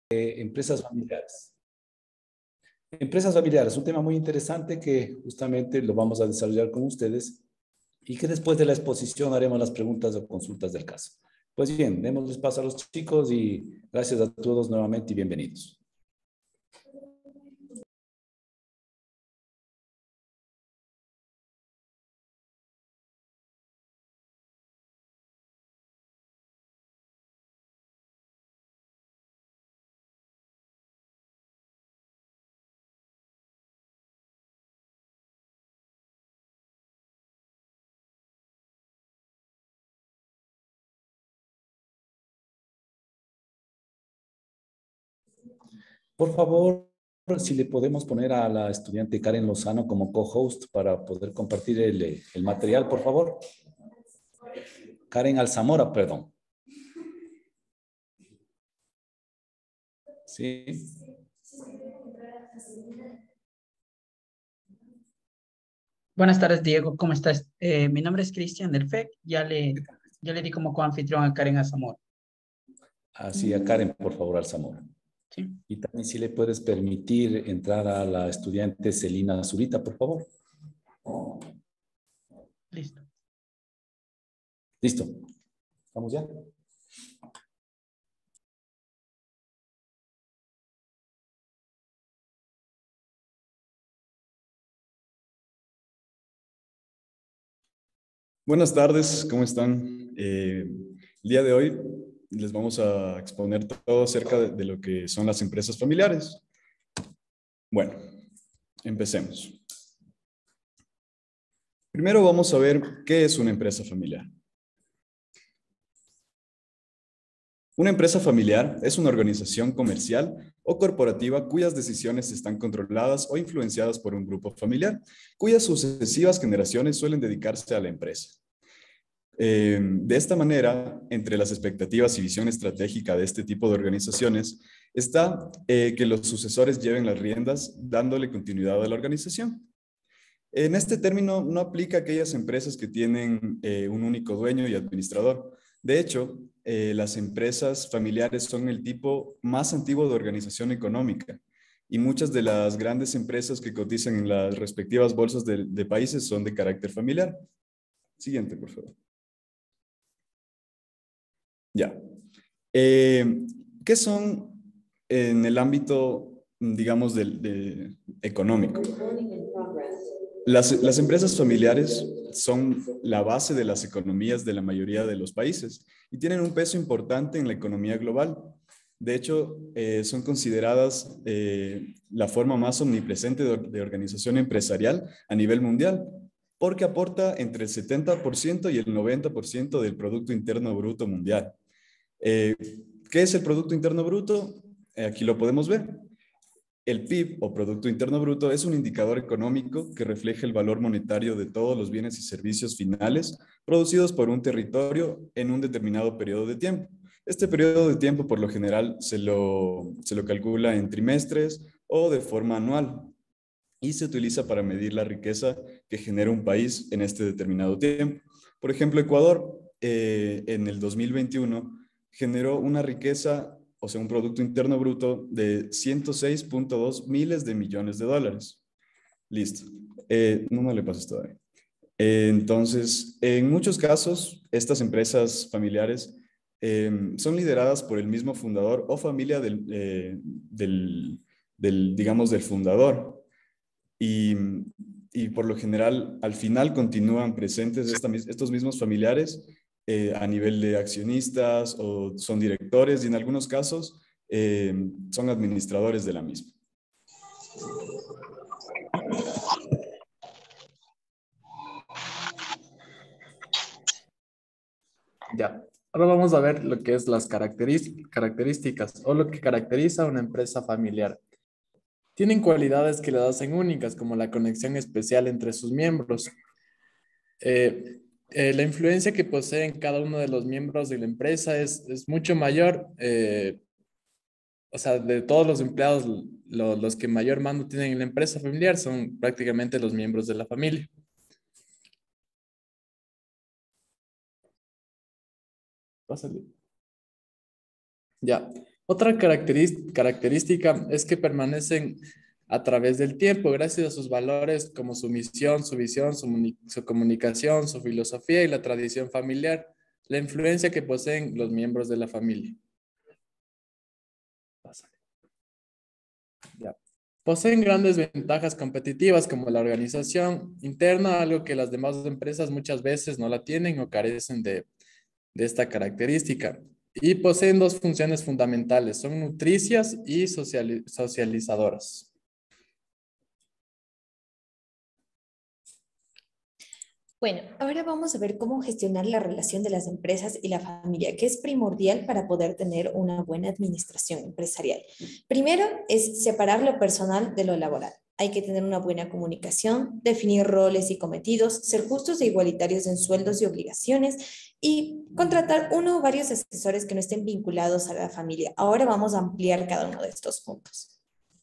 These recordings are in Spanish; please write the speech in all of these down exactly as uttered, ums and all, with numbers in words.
eh, empresas familiares. Empresas familiares, un tema muy interesante que justamente lo vamos a desarrollar con ustedes y que después de la exposición haremos las preguntas o consultas del caso. Pues bien, démosles paso a los chicos y gracias a todos nuevamente y bienvenidos. Por favor, si le podemos poner a la estudiante Karen Lozano como co-host para poder compartir el, el material, por favor. Karen Alzamora, perdón. Sí. Buenas tardes, Diego. ¿Cómo estás? Eh, mi nombre es Cristian del F E C. Ya le, ya le di como coanfitrión a Karen Azamora. Así, a Karen, por favor, Alzamora. Sí. Y también si le puedes permitir entrar a la estudiante Celina Zurita, por favor. Listo. Listo. ¿Estamos ya? Buenas tardes, ¿cómo están? Eh, el día de hoy les vamos a exponer todo acerca de, de lo que son las empresas familiares. Bueno, empecemos. Primero vamos a ver qué es una empresa familiar. Una empresa familiar es una organización comercial o corporativa cuyas decisiones están controladas o influenciadas por un grupo familiar, cuyas sucesivas generaciones suelen dedicarse a la empresa. Eh, de esta manera, entre las expectativas y visión estratégica de este tipo de organizaciones está eh, que los sucesores lleven las riendas dándole continuidad a la organización. En este término no aplica a aquellas empresas que tienen eh, un único dueño y administrador. De hecho, eh, las empresas familiares son el tipo más antiguo de organización económica y muchas de las grandes empresas que cotizan en las respectivas bolsas de, de países son de carácter familiar. Siguiente, por favor. Ya. Eh, ¿Qué son en el ámbito, digamos, del de económico? Las, las empresas familiares son la base de las economías de la mayoría de los países y tienen un peso importante en la economía global. De hecho, eh, son consideradas eh, la forma más omnipresente de, de organización empresarial a nivel mundial, porque aporta entre el setenta por ciento y el noventa por ciento del Producto Interno Bruto mundial. Eh, ¿Qué es el Producto Interno Bruto? Eh, aquí lo podemos ver. El P I B o Producto Interno Bruto es un indicador económico que refleja el valor monetario de todos los bienes y servicios finales producidos por un territorio en un determinado periodo de tiempo. Este periodo de tiempo por lo general se lo, se lo calcula en trimestres o de forma anual y se utiliza para medir la riqueza que genera un país en este determinado tiempo. Por ejemplo, Ecuador eh, en el dos mil veintiuno generó una riqueza, o sea, un Producto Interno Bruto de ciento seis punto dos miles de millones de dólares. Listo. Eh, no me le pases todavía. Eh, entonces, en muchos casos, estas empresas familiares eh, son lideradas por el mismo fundador o familia del, eh, del, del digamos, del fundador. Y, y por lo general, al final continúan presentes esta, estos mismos familiares eh, a nivel de accionistas o son directores y en algunos casos eh, son administradores de la misma. Ya, ahora vamos a ver lo que es las características o lo que caracteriza a una empresa familiar. Tienen cualidades que las hacen únicas, como la conexión especial entre sus miembros. Eh, eh, la influencia que poseen cada uno de los miembros de la empresa es, es mucho mayor. Eh, o sea, de todos los empleados, lo, los que mayor mando tienen en la empresa familiar son prácticamente los miembros de la familia. Pásale. Ya. Otra caracteris- característica es que permanecen a través del tiempo gracias a sus valores como su misión, su visión, su, muni- su comunicación, su filosofía y la tradición familiar, la influencia que poseen los miembros de la familia. Pásale. Ya. Poseen grandes ventajas competitivas como la organización interna, algo que las demás empresas muchas veces no la tienen o carecen de, de esta característica. Y poseen dos funciones fundamentales, son nutricias y sociali- socializadoras. Bueno, ahora vamos a ver cómo gestionar la relación de las empresas y la familia, que es primordial para poder tener una buena administración empresarial. Primero es separar lo personal de lo laboral. Hay que tener una buena comunicación, definir roles y cometidos, ser justos e igualitarios en sueldos y obligaciones y contratar uno o varios asesores que no estén vinculados a la familia. Ahora vamos a ampliar cada uno de estos puntos.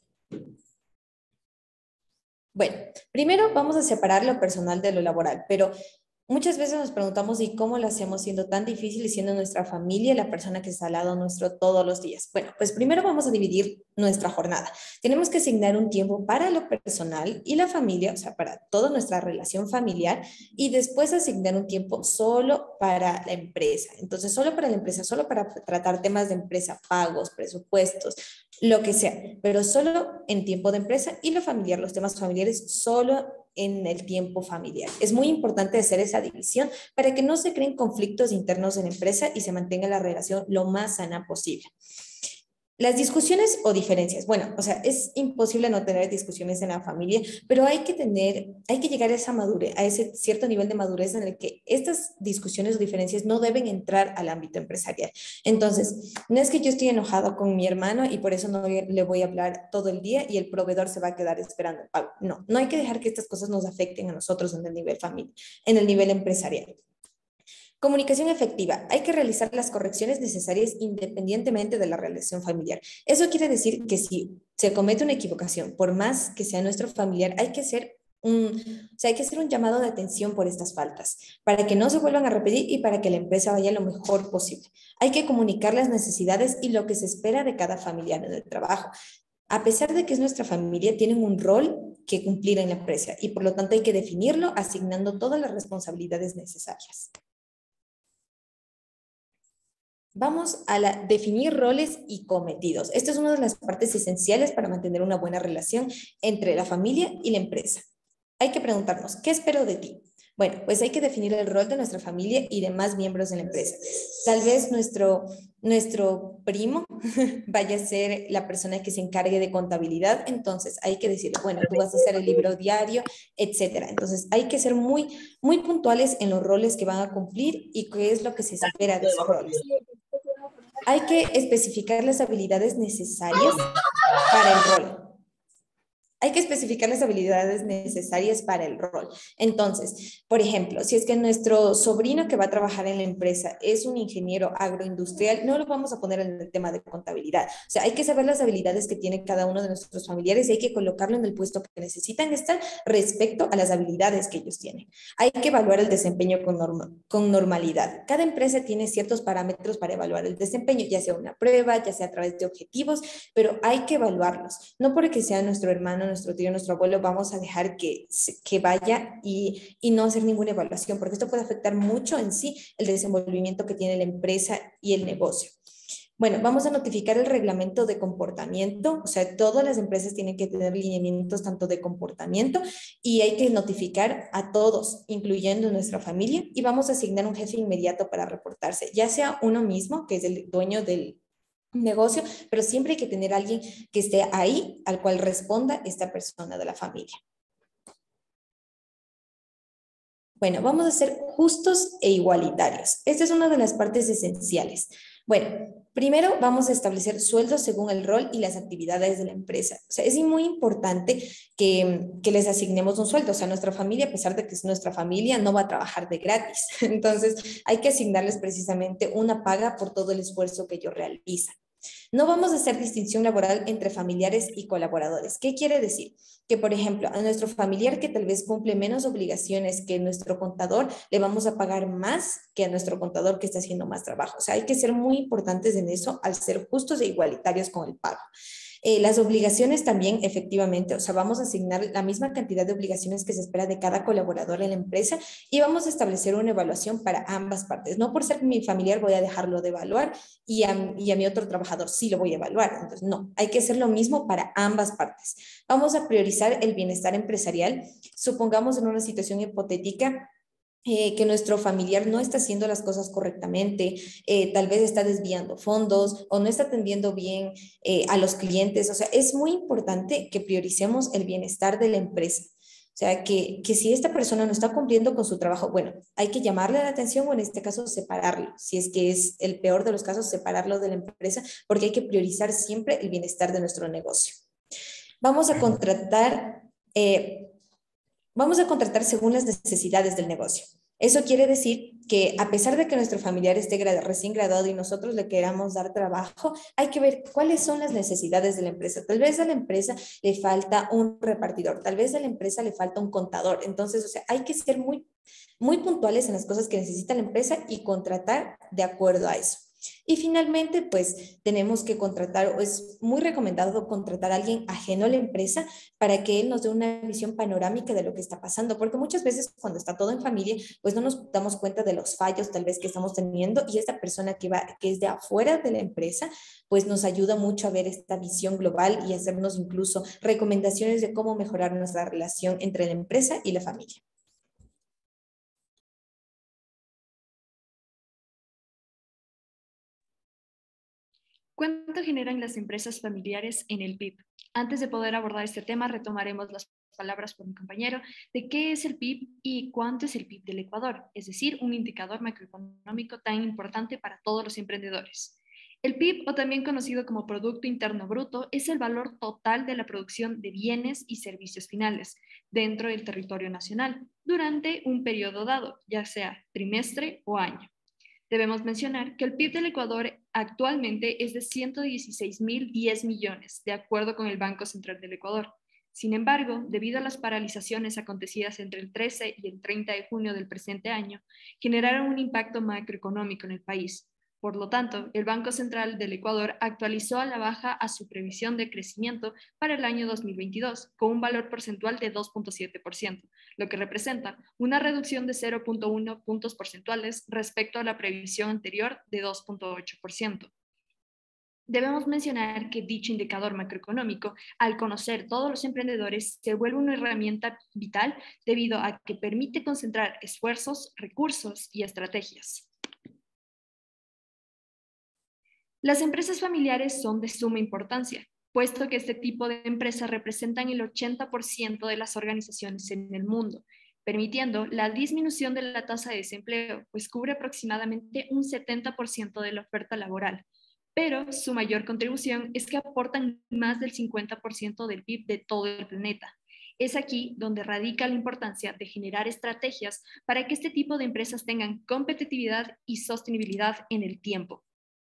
Bueno, primero vamos a separar lo personal de lo laboral, pero muchas veces nos preguntamos, ¿y cómo lo hacemos siendo tan difícil y siendo nuestra familia la persona que está al lado nuestro todos los días? Bueno, pues primero vamos a dividir nuestra jornada. Tenemos que asignar un tiempo para lo personal y la familia, o sea, para toda nuestra relación familiar, y después asignar un tiempo solo para la empresa. Entonces, solo para la empresa, solo para tratar temas de empresa, pagos, presupuestos, lo que sea, pero solo en tiempo de empresa, y lo familiar, los temas familiares, solo en el tiempo familiar. Es muy importante hacer esa división para que no se creen conflictos internos en la empresa y se mantenga la relación lo más sana posible. Las discusiones o diferencias. Bueno, o sea, es imposible no tener discusiones en la familia, pero hay que tener, hay que llegar a esa madurez, a ese cierto nivel de madurez en el que estas discusiones o diferencias no deben entrar al ámbito empresarial. Entonces, no es que yo estoy enojado con mi hermano y por eso no le voy a hablar todo el día y el proveedor se va a quedar esperando el pago. No, no hay que dejar que estas cosas nos afecten a nosotros en el nivel familia, en el nivel empresarial. Comunicación efectiva. Hay que realizar las correcciones necesarias independientemente de la relación familiar. Eso quiere decir que si se comete una equivocación, por más que sea nuestro familiar, hay que hacer un, o sea, hay que hacer un llamado de atención por estas faltas, para que no se vuelvan a repetir y para que la empresa vaya lo mejor posible. Hay que comunicar las necesidades y lo que se espera de cada familiar en el trabajo. A pesar de que es nuestra familia, tienen un rol que cumplir en la empresa y por lo tanto hay que definirlo asignando todas las responsabilidades necesarias. Vamos a la, definir roles y cometidos. Esta es una de las partes esenciales para mantener una buena relación entre la familia y la empresa. Hay que preguntarnos, ¿qué espero de ti? Bueno, pues hay que definir el rol de nuestra familia y demás miembros de la empresa. Tal vez nuestro, nuestro primo vaya a ser la persona que se encargue de contabilidad, entonces hay que decir, bueno, tú vas a hacer el libro diario, etcétera. Entonces hay que ser muy, muy puntuales en los roles que van a cumplir y qué es lo que se espera de esos roles. Hay que especificar las habilidades necesarias para el rol. Hay que especificar las habilidades necesarias para el rol. Entonces, por ejemplo, si es que nuestro sobrino que va a trabajar en la empresa es un ingeniero agroindustrial, no lo vamos a poner en el tema de contabilidad. O sea, hay que saber las habilidades que tiene cada uno de nuestros familiares y hay que colocarlo en el puesto que necesitan estar respecto a las habilidades que ellos tienen. Hay que evaluar el desempeño con, norma, con normalidad. Cada empresa tiene ciertos parámetros para evaluar el desempeño, ya sea una prueba, ya sea a través de objetivos, pero hay que evaluarlos. No porque sea nuestro hermano, nuestro tío, nuestro abuelo, vamos a dejar que, que vaya y, y no hacer ninguna evaluación, porque esto puede afectar mucho en sí el desenvolvimiento que tiene la empresa y el negocio. Bueno, vamos a notificar el reglamento de comportamiento, o sea, todas las empresas tienen que tener lineamientos tanto de comportamiento y hay que notificar a todos, incluyendo nuestra familia, y vamos a asignar un jefe inmediato para reportarse, ya sea uno mismo, que es el dueño del negocio, pero siempre hay que tener a alguien que esté ahí al cual responda esta persona de la familia. Bueno, vamos a ser justos e igualitarios. Esta es una de las partes esenciales. Bueno, primero vamos a establecer sueldos según el rol y las actividades de la empresa. O sea, es muy importante que, que les asignemos un sueldo. O sea, nuestra familia, a pesar de que es nuestra familia, no va a trabajar de gratis. Entonces, hay que asignarles precisamente una paga por todo el esfuerzo que ellos realizan. No vamos a hacer distinción laboral entre familiares y colaboradores. ¿Qué quiere decir? Que, por ejemplo, a nuestro familiar que tal vez cumple menos obligaciones que nuestro contador, le vamos a pagar más que a nuestro contador que está haciendo más trabajo. O sea, hay que ser muy importantes en eso al ser justos e igualitarios con el pago. Eh, las obligaciones también, efectivamente, o sea, vamos a asignar la misma cantidad de obligaciones que se espera de cada colaborador en la empresa y vamos a establecer una evaluación para ambas partes. No por ser mi familiar voy a dejarlo de evaluar y a, y a mi otro trabajador sí lo voy a evaluar. Entonces, no, hay que hacer lo mismo para ambas partes. Vamos a priorizar el bienestar empresarial. Supongamos en una situación hipotética Eh, que nuestro familiar no está haciendo las cosas correctamente, eh, tal vez está desviando fondos o no está atendiendo bien eh, a los clientes. O sea, es muy importante que prioricemos el bienestar de la empresa. O sea, que, que si esta persona no está cumpliendo con su trabajo, bueno, hay que llamarle la atención o en este caso separarlo. Si es que es el peor de los casos, separarlo de la empresa porque hay que priorizar siempre el bienestar de nuestro negocio. Vamos a contratar... Eh, Vamos a contratar según las necesidades del negocio. Eso quiere decir que a pesar de que nuestro familiar esté recién graduado y nosotros le queramos dar trabajo, hay que ver cuáles son las necesidades de la empresa. Tal vez a la empresa le falta un repartidor, tal vez a la empresa le falta un contador. Entonces, o sea, hay que ser muy, muy puntuales en las cosas que necesita la empresa y contratar de acuerdo a eso. Y finalmente, pues tenemos que contratar, o es muy recomendado contratar a alguien ajeno a la empresa para que él nos dé una visión panorámica de lo que está pasando, porque muchas veces cuando está todo en familia, pues no nos damos cuenta de los fallos tal vez que estamos teniendo y esta persona que, va, que es de afuera de la empresa, pues nos ayuda mucho a ver esta visión global y hacernos incluso recomendaciones de cómo mejorar nuestra relación entre la empresa y la familia. ¿Cuánto generan las empresas familiares en el P I B? Antes de poder abordar este tema, retomaremos las palabras por mi compañero de qué es el P I B y cuánto es el P I B del Ecuador, es decir, un indicador macroeconómico tan importante para todos los emprendedores. El P I B, o también conocido como Producto Interno Bruto, es el valor total de la producción de bienes y servicios finales dentro del territorio nacional durante un periodo dado, ya sea trimestre o año. Debemos mencionar que el P I B del Ecuador actualmente es de ciento dieciséis mil diez millones, de acuerdo con el Banco Central del Ecuador. Sin embargo, debido a las paralizaciones acontecidas entre el trece y el treinta de junio del presente año, generaron un impacto macroeconómico en el país. Por lo tanto, el Banco Central del Ecuador actualizó a la baja a su previsión de crecimiento para el año dos mil veintidós con un valor porcentual de dos punto siete por ciento, lo que representa una reducción de cero punto uno puntos porcentuales respecto a la previsión anterior de dos punto ocho por ciento. Debemos mencionar que dicho indicador macroeconómico, al conocer todos los emprendedores, se vuelve una herramienta vital debido a que permite concentrar esfuerzos, recursos y estrategias. Las empresas familiares son de suma importancia, puesto que este tipo de empresas representan el ochenta por ciento de las organizaciones en el mundo, permitiendo la disminución de la tasa de desempleo, pues cubre aproximadamente un setenta por ciento de la oferta laboral. Pero su mayor contribución es que aportan más del cincuenta por ciento del P I B de todo el planeta. Es aquí donde radica la importancia de generar estrategias para que este tipo de empresas tengan competitividad y sostenibilidad en el tiempo.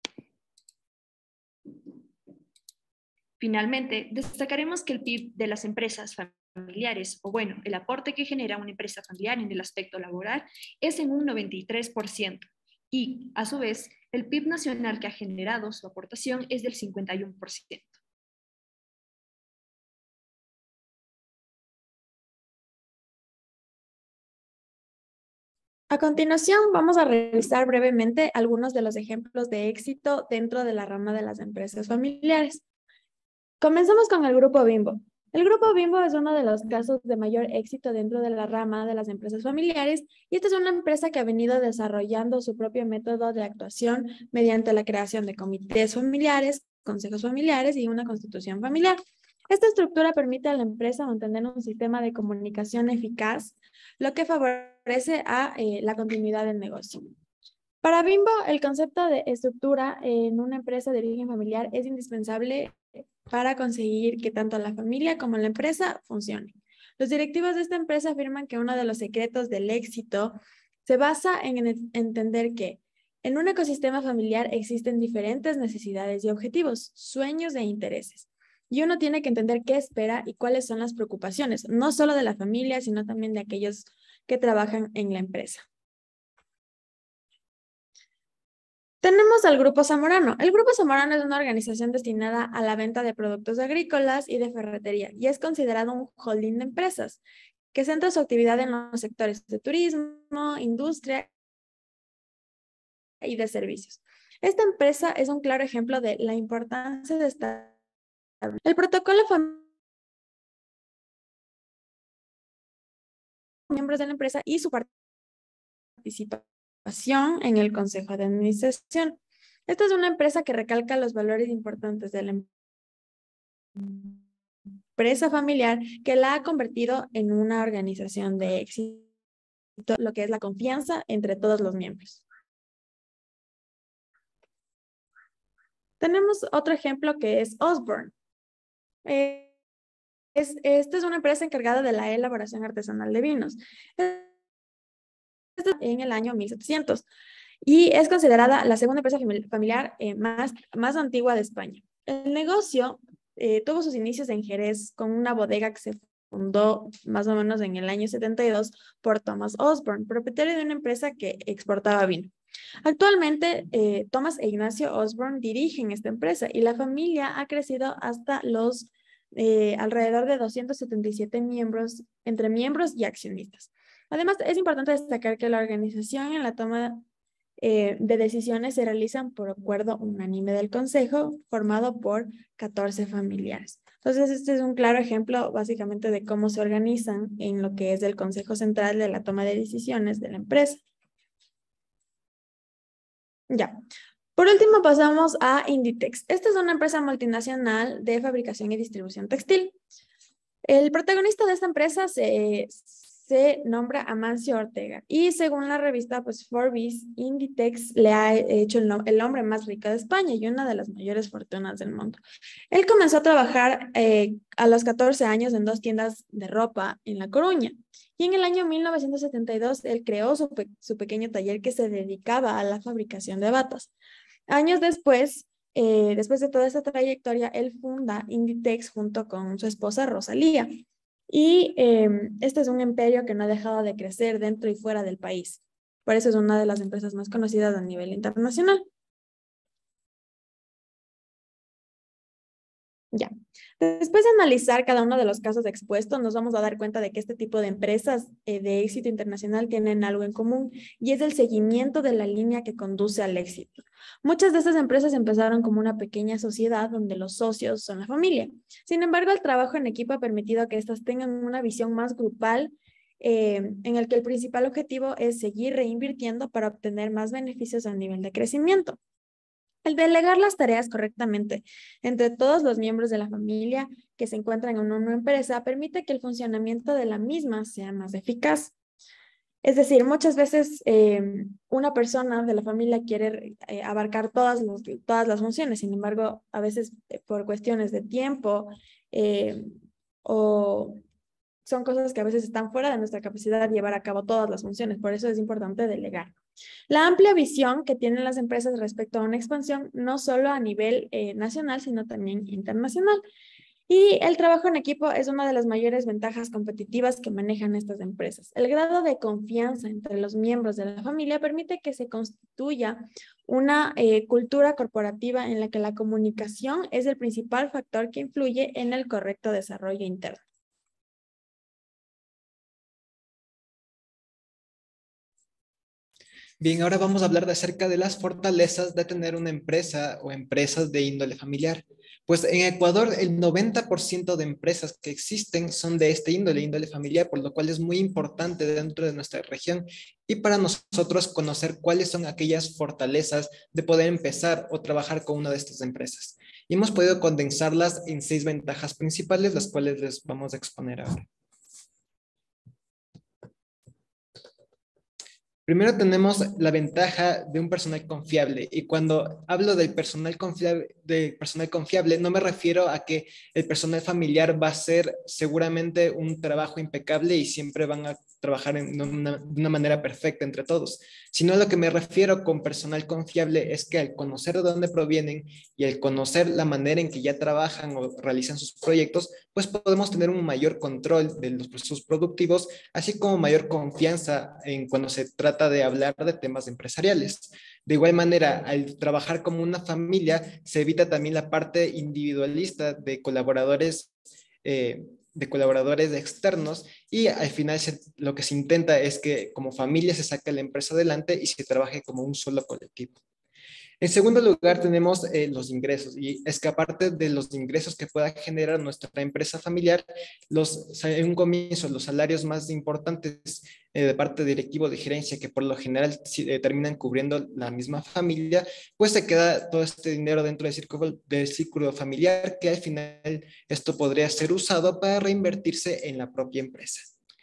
Finalmente, destacaremos que el P I B de las empresas familiares, o bueno, el aporte que genera una empresa familiar en el aspecto laboral, es en un noventa y tres por ciento. Y, a su vez, el P I B nacional que ha generado su aportación es del cincuenta y uno por ciento. A continuación, vamos a revisar brevemente algunos de los ejemplos de éxito dentro de la rama de las empresas familiares. Comenzamos con el Grupo Bimbo. El Grupo Bimbo es uno de los casos de mayor éxito dentro de la rama de las empresas familiares y esta es una empresa que ha venido desarrollando su propio método de actuación mediante la creación de comités familiares, consejos familiares y una constitución familiar. Esta estructura permite a la empresa mantener un sistema de comunicación eficaz, lo que favorece a eh, la continuidad del negocio. Para Bimbo, el concepto de estructura en una empresa de origen familiar es indispensable para conseguir que tanto la familia como la empresa funcionen. Los directivos de esta empresa afirman que uno de los secretos del éxito se basa en entender que En un ecosistema familiar existen diferentes necesidades y objetivos, sueños e intereses. Y uno tiene que entender qué espera y cuáles son las preocupaciones, no solo de la familia, sino también de aquellos que trabajan en la empresa. Tenemos al Grupo Zamorano. El Grupo Zamorano es una organización destinada a la venta de productos agrícolas y de ferretería y es considerado un holding de empresas que centra su actividad en los sectores de turismo, industria y de servicios. Esta empresa es un claro ejemplo de la importancia de estar. El protocolo familiar, miembros de la empresa y su participación en el consejo de administración. Esta es una empresa que recalca los valores importantes de la empresa familiar que la ha convertido en una organización de éxito, lo que es la confianza entre todos los miembros. Tenemos otro ejemplo que es Osborne. Eh, es, esta es una empresa encargada de la elaboración artesanal de vinos. En el año mil setecientos y es considerada la segunda empresa familiar eh, más, más antigua de España. El negocio eh, tuvo sus inicios en Jerez con una bodega que se fundó más o menos en el año setenta y dos por Thomas Osborne, propietario de una empresa que exportaba vino. Actualmente, eh, Thomas e Ignacio Osborne dirigen esta empresa y la familia ha crecido hasta los eh, alrededor de doscientos setenta y siete miembros, entre miembros y accionistas. Además, es importante destacar que la organización en la toma eh, de decisiones se realizan por acuerdo unánime del consejo, formado por catorce familiares. Entonces, este es un claro ejemplo básicamente de cómo se organizan en lo que es el consejo central de la toma de decisiones de la empresa. Ya. Por último, pasamos a Inditex. Esta es una empresa multinacional de fabricación y distribución textil. El protagonista de esta empresa se, se nombra Amancio Ortega y según la revista pues, Forbes, Inditex le ha hecho el, no, el hombre más rico de España y una de las mayores fortunas del mundo. Él comenzó a trabajar eh, a los catorce años en dos tiendas de ropa en La Coruña y en el año mil novecientos setenta y dos él creó su, pe su pequeño taller que se dedicaba a la fabricación de batas. Años después, Eh, después de toda esta trayectoria, él funda Inditex junto con su esposa Rosalía. Y eh, este es un imperio que no ha dejado de crecer dentro y fuera del país. Por eso es una de las empresas más conocidas a nivel internacional. Ya. Después de analizar cada uno de los casos expuestos, nos vamos a dar cuenta de que este tipo de empresas eh, de éxito internacional tienen algo en común y es el seguimiento de la línea que conduce al éxito. Muchas de estas empresas empezaron como una pequeña sociedad donde los socios son la familia. Sin embargo, el trabajo en equipo ha permitido que estas tengan una visión más grupal eh, en el que el principal objetivo es seguir reinvirtiendo para obtener más beneficios a nivel de crecimiento. El delegar las tareas correctamente entre todos los miembros de la familia que se encuentran en una empresa permite que el funcionamiento de la misma sea más eficaz. Es decir, muchas veces eh, una persona de la familia quiere eh, abarcar todas, los, todas las funciones, sin embargo, a veces eh, por cuestiones de tiempo eh, o son cosas que a veces están fuera de nuestra capacidad de llevar a cabo todas las funciones, por eso es importante delegar. La amplia visión que tienen las empresas respecto a una expansión, no solo a nivel eh, nacional, sino también internacional. Y el trabajo en equipo es una de las mayores ventajas competitivas que manejan estas empresas. El grado de confianza entre los miembros de la familia permite que se constituya una eh, cultura corporativa en la que la comunicación es el principal factor que influye en el correcto desarrollo interno. Bien, ahora vamos a hablar de acerca de las fortalezas de tener una empresa o empresas de índole familiar. Pues en Ecuador el noventa por ciento de empresas que existen son de este índole, índole familiar, por lo cual es muy importante dentro de nuestra región y para nosotros conocer cuáles son aquellas fortalezas de poder empezar o trabajar con una de estas empresas. Y hemos podido condensarlas en seis ventajas principales, las cuales les vamos a exponer ahora. Primero tenemos la ventaja de un personal confiable, y cuando hablo del personal confiable, de personal confiable, no me refiero a que el personal familiar va a hacer seguramente un trabajo impecable y siempre van a trabajar en una, de una manera perfecta entre todos, sino a lo que me refiero con personal confiable es que al conocer de dónde provienen y al conocer la manera en que ya trabajan o realizan sus proyectos, pues podemos tener un mayor control de los procesos productivos, así como mayor confianza en cuando se trata de hablar de temas empresariales. De igual manera, al trabajar como una familia, se evita también la parte individualista de colaboradores eh, de colaboradores externos, y al final se, lo que se intenta es que como familia se saque la empresa adelante y se trabaje como un solo colectivo. En segundo lugar, tenemos eh, los ingresos, y es que aparte de los ingresos que pueda generar nuestra empresa familiar, los, en un comienzo los salarios más importantes eh, de parte de directivo de gerencia, que por lo general eh, terminan cubriendo la misma familia, pues se queda todo este dinero dentro del círculo, del círculo familiar, que al final esto podría ser usado para reinvertirse en la propia empresa.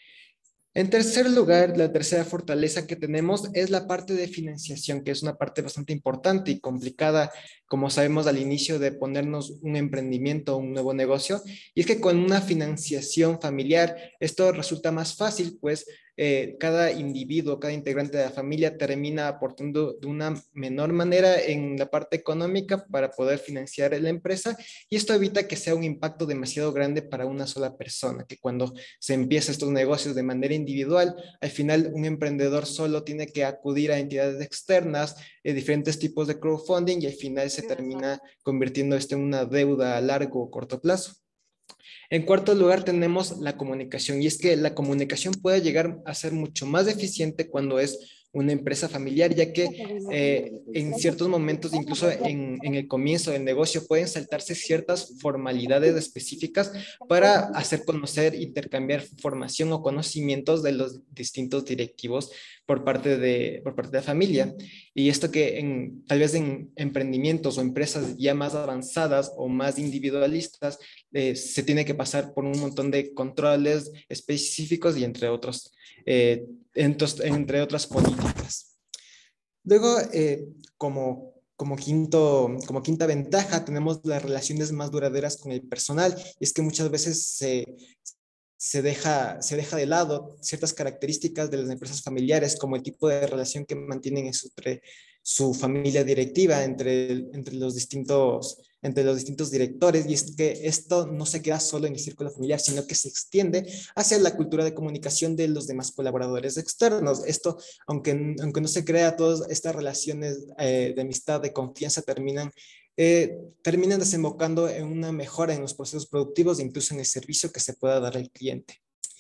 En tercer lugar, la tercera fortaleza que tenemos es la parte de financiación, que es una parte bastante importante y complicada, como sabemos al inicio de ponernos un emprendimiento o un nuevo negocio, y es que con una financiación familiar esto resulta más fácil, pues eh, cada individuo, cada integrante de la familia termina aportando de una menor manera en la parte económica para poder financiar la empresa, y esto evita que sea un impacto demasiado grande para una sola persona, que cuando se empieza estos negocios de manera individual, al final un emprendedor solo tiene que acudir a entidades externas, eh, diferentes tipos de crowdfunding, y al final se termina convirtiendo esto en una deuda a largo o corto plazo. En cuarto lugar tenemos la comunicación, y es que la comunicación puede llegar a ser mucho más eficiente cuando es una empresa familiar, ya que eh, en ciertos momentos, incluso en, en el comienzo del negocio, pueden saltarse ciertas formalidades específicas para hacer conocer, intercambiar formación o conocimientos de los distintos directivos por parte de, por parte de la familia. Y esto que en, tal vez en emprendimientos o empresas ya más avanzadas o más individualistas, eh, se tiene que pasar por un montón de controles específicos y entre otros, eh, entos, entre otras políticas. Luego, eh, como, como, quinto, como quinta ventaja, tenemos las relaciones más duraderas con el personal, y es que muchas veces se, se deja, se deja de lado ciertas características de las empresas familiares, como el tipo de relación que mantienen en su, su familia directiva entre, entre, los distintos, entre los distintos directores, y es que esto no se queda solo en el círculo familiar, sino que se extiende hacia la cultura de comunicación de los demás colaboradores externos. Esto, aunque, aunque no se crea, todas estas relaciones eh, de amistad, de confianza, terminan Eh, terminan desembocando en una mejora en los procesos productivos e incluso en el servicio que se pueda dar al cliente.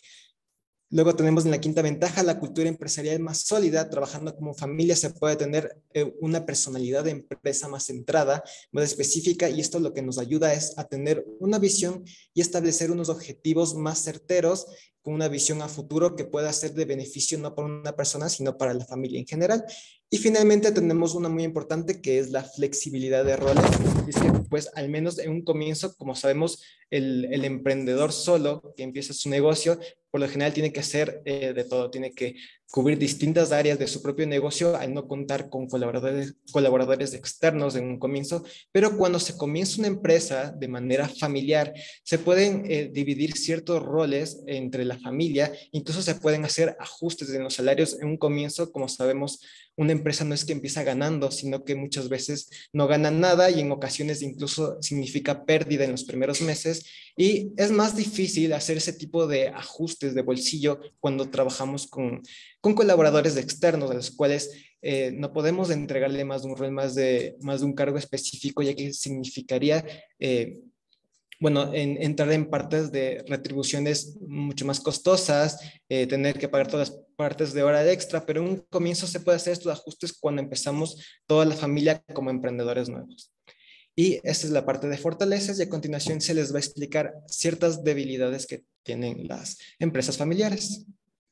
Luego tenemos en la quinta ventaja la cultura empresarial más sólida. Trabajando como familia se puede tener eh, una personalidad de empresa más centrada, más específica, y esto lo que nos ayuda es a tener una visión y establecer unos objetivos más certeros, con una visión a futuro que pueda ser de beneficio no para una persona, sino para la familia en general. Y finalmente tenemos una muy importante, que es la flexibilidad de roles. Y es que, pues, al menos en un comienzo, como sabemos, el, el emprendedor solo que empieza su negocio, por lo general tiene que hacer eh, de todo, tiene que cubrir distintas áreas de su propio negocio al no contar con colaboradores, colaboradores externos en un comienzo, pero cuando se comienza una empresa de manera familiar, se pueden eh, dividir ciertos roles entre la familia, incluso se pueden hacer ajustes en los salarios en un comienzo. Como sabemos, una empresa no es que empieza ganando, sino que muchas veces no gana nada, y en ocasiones incluso significa pérdida en los primeros meses, y es más difícil hacer ese tipo de ajustes de bolsillo cuando trabajamos con, con colaboradores externos, a los cuales eh, no podemos entregarle más de un rol, más de, más de un cargo específico, ya que significaría eh, bueno, en, entrar en partes de retribuciones mucho más costosas, eh, tener que pagar todas las partes de hora de extra, pero en un comienzo se puede hacer estos ajustes cuando empezamos toda la familia como emprendedores nuevos. Y esta es la parte de fortalezas, y a continuación se les va a explicar ciertas debilidades que tienen las empresas familiares.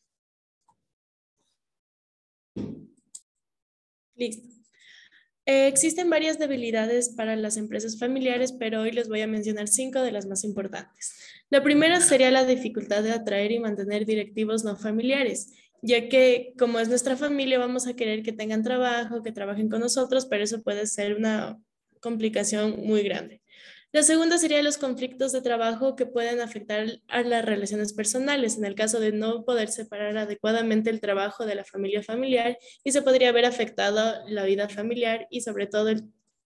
Listo. Eh, existen varias debilidades para las empresas familiares, pero hoy les voy a mencionar cinco de las más importantes. La primera sería la dificultad de atraer y mantener directivos no familiares, ya que como es nuestra familia vamos a querer que tengan trabajo, que trabajen con nosotros, pero eso puede ser una complicación muy grande. La segunda sería los conflictos de trabajo que pueden afectar a las relaciones personales, en el caso de no poder separar adecuadamente el trabajo de la familia familiar, y se podría ver afectado la vida familiar y sobre todo el,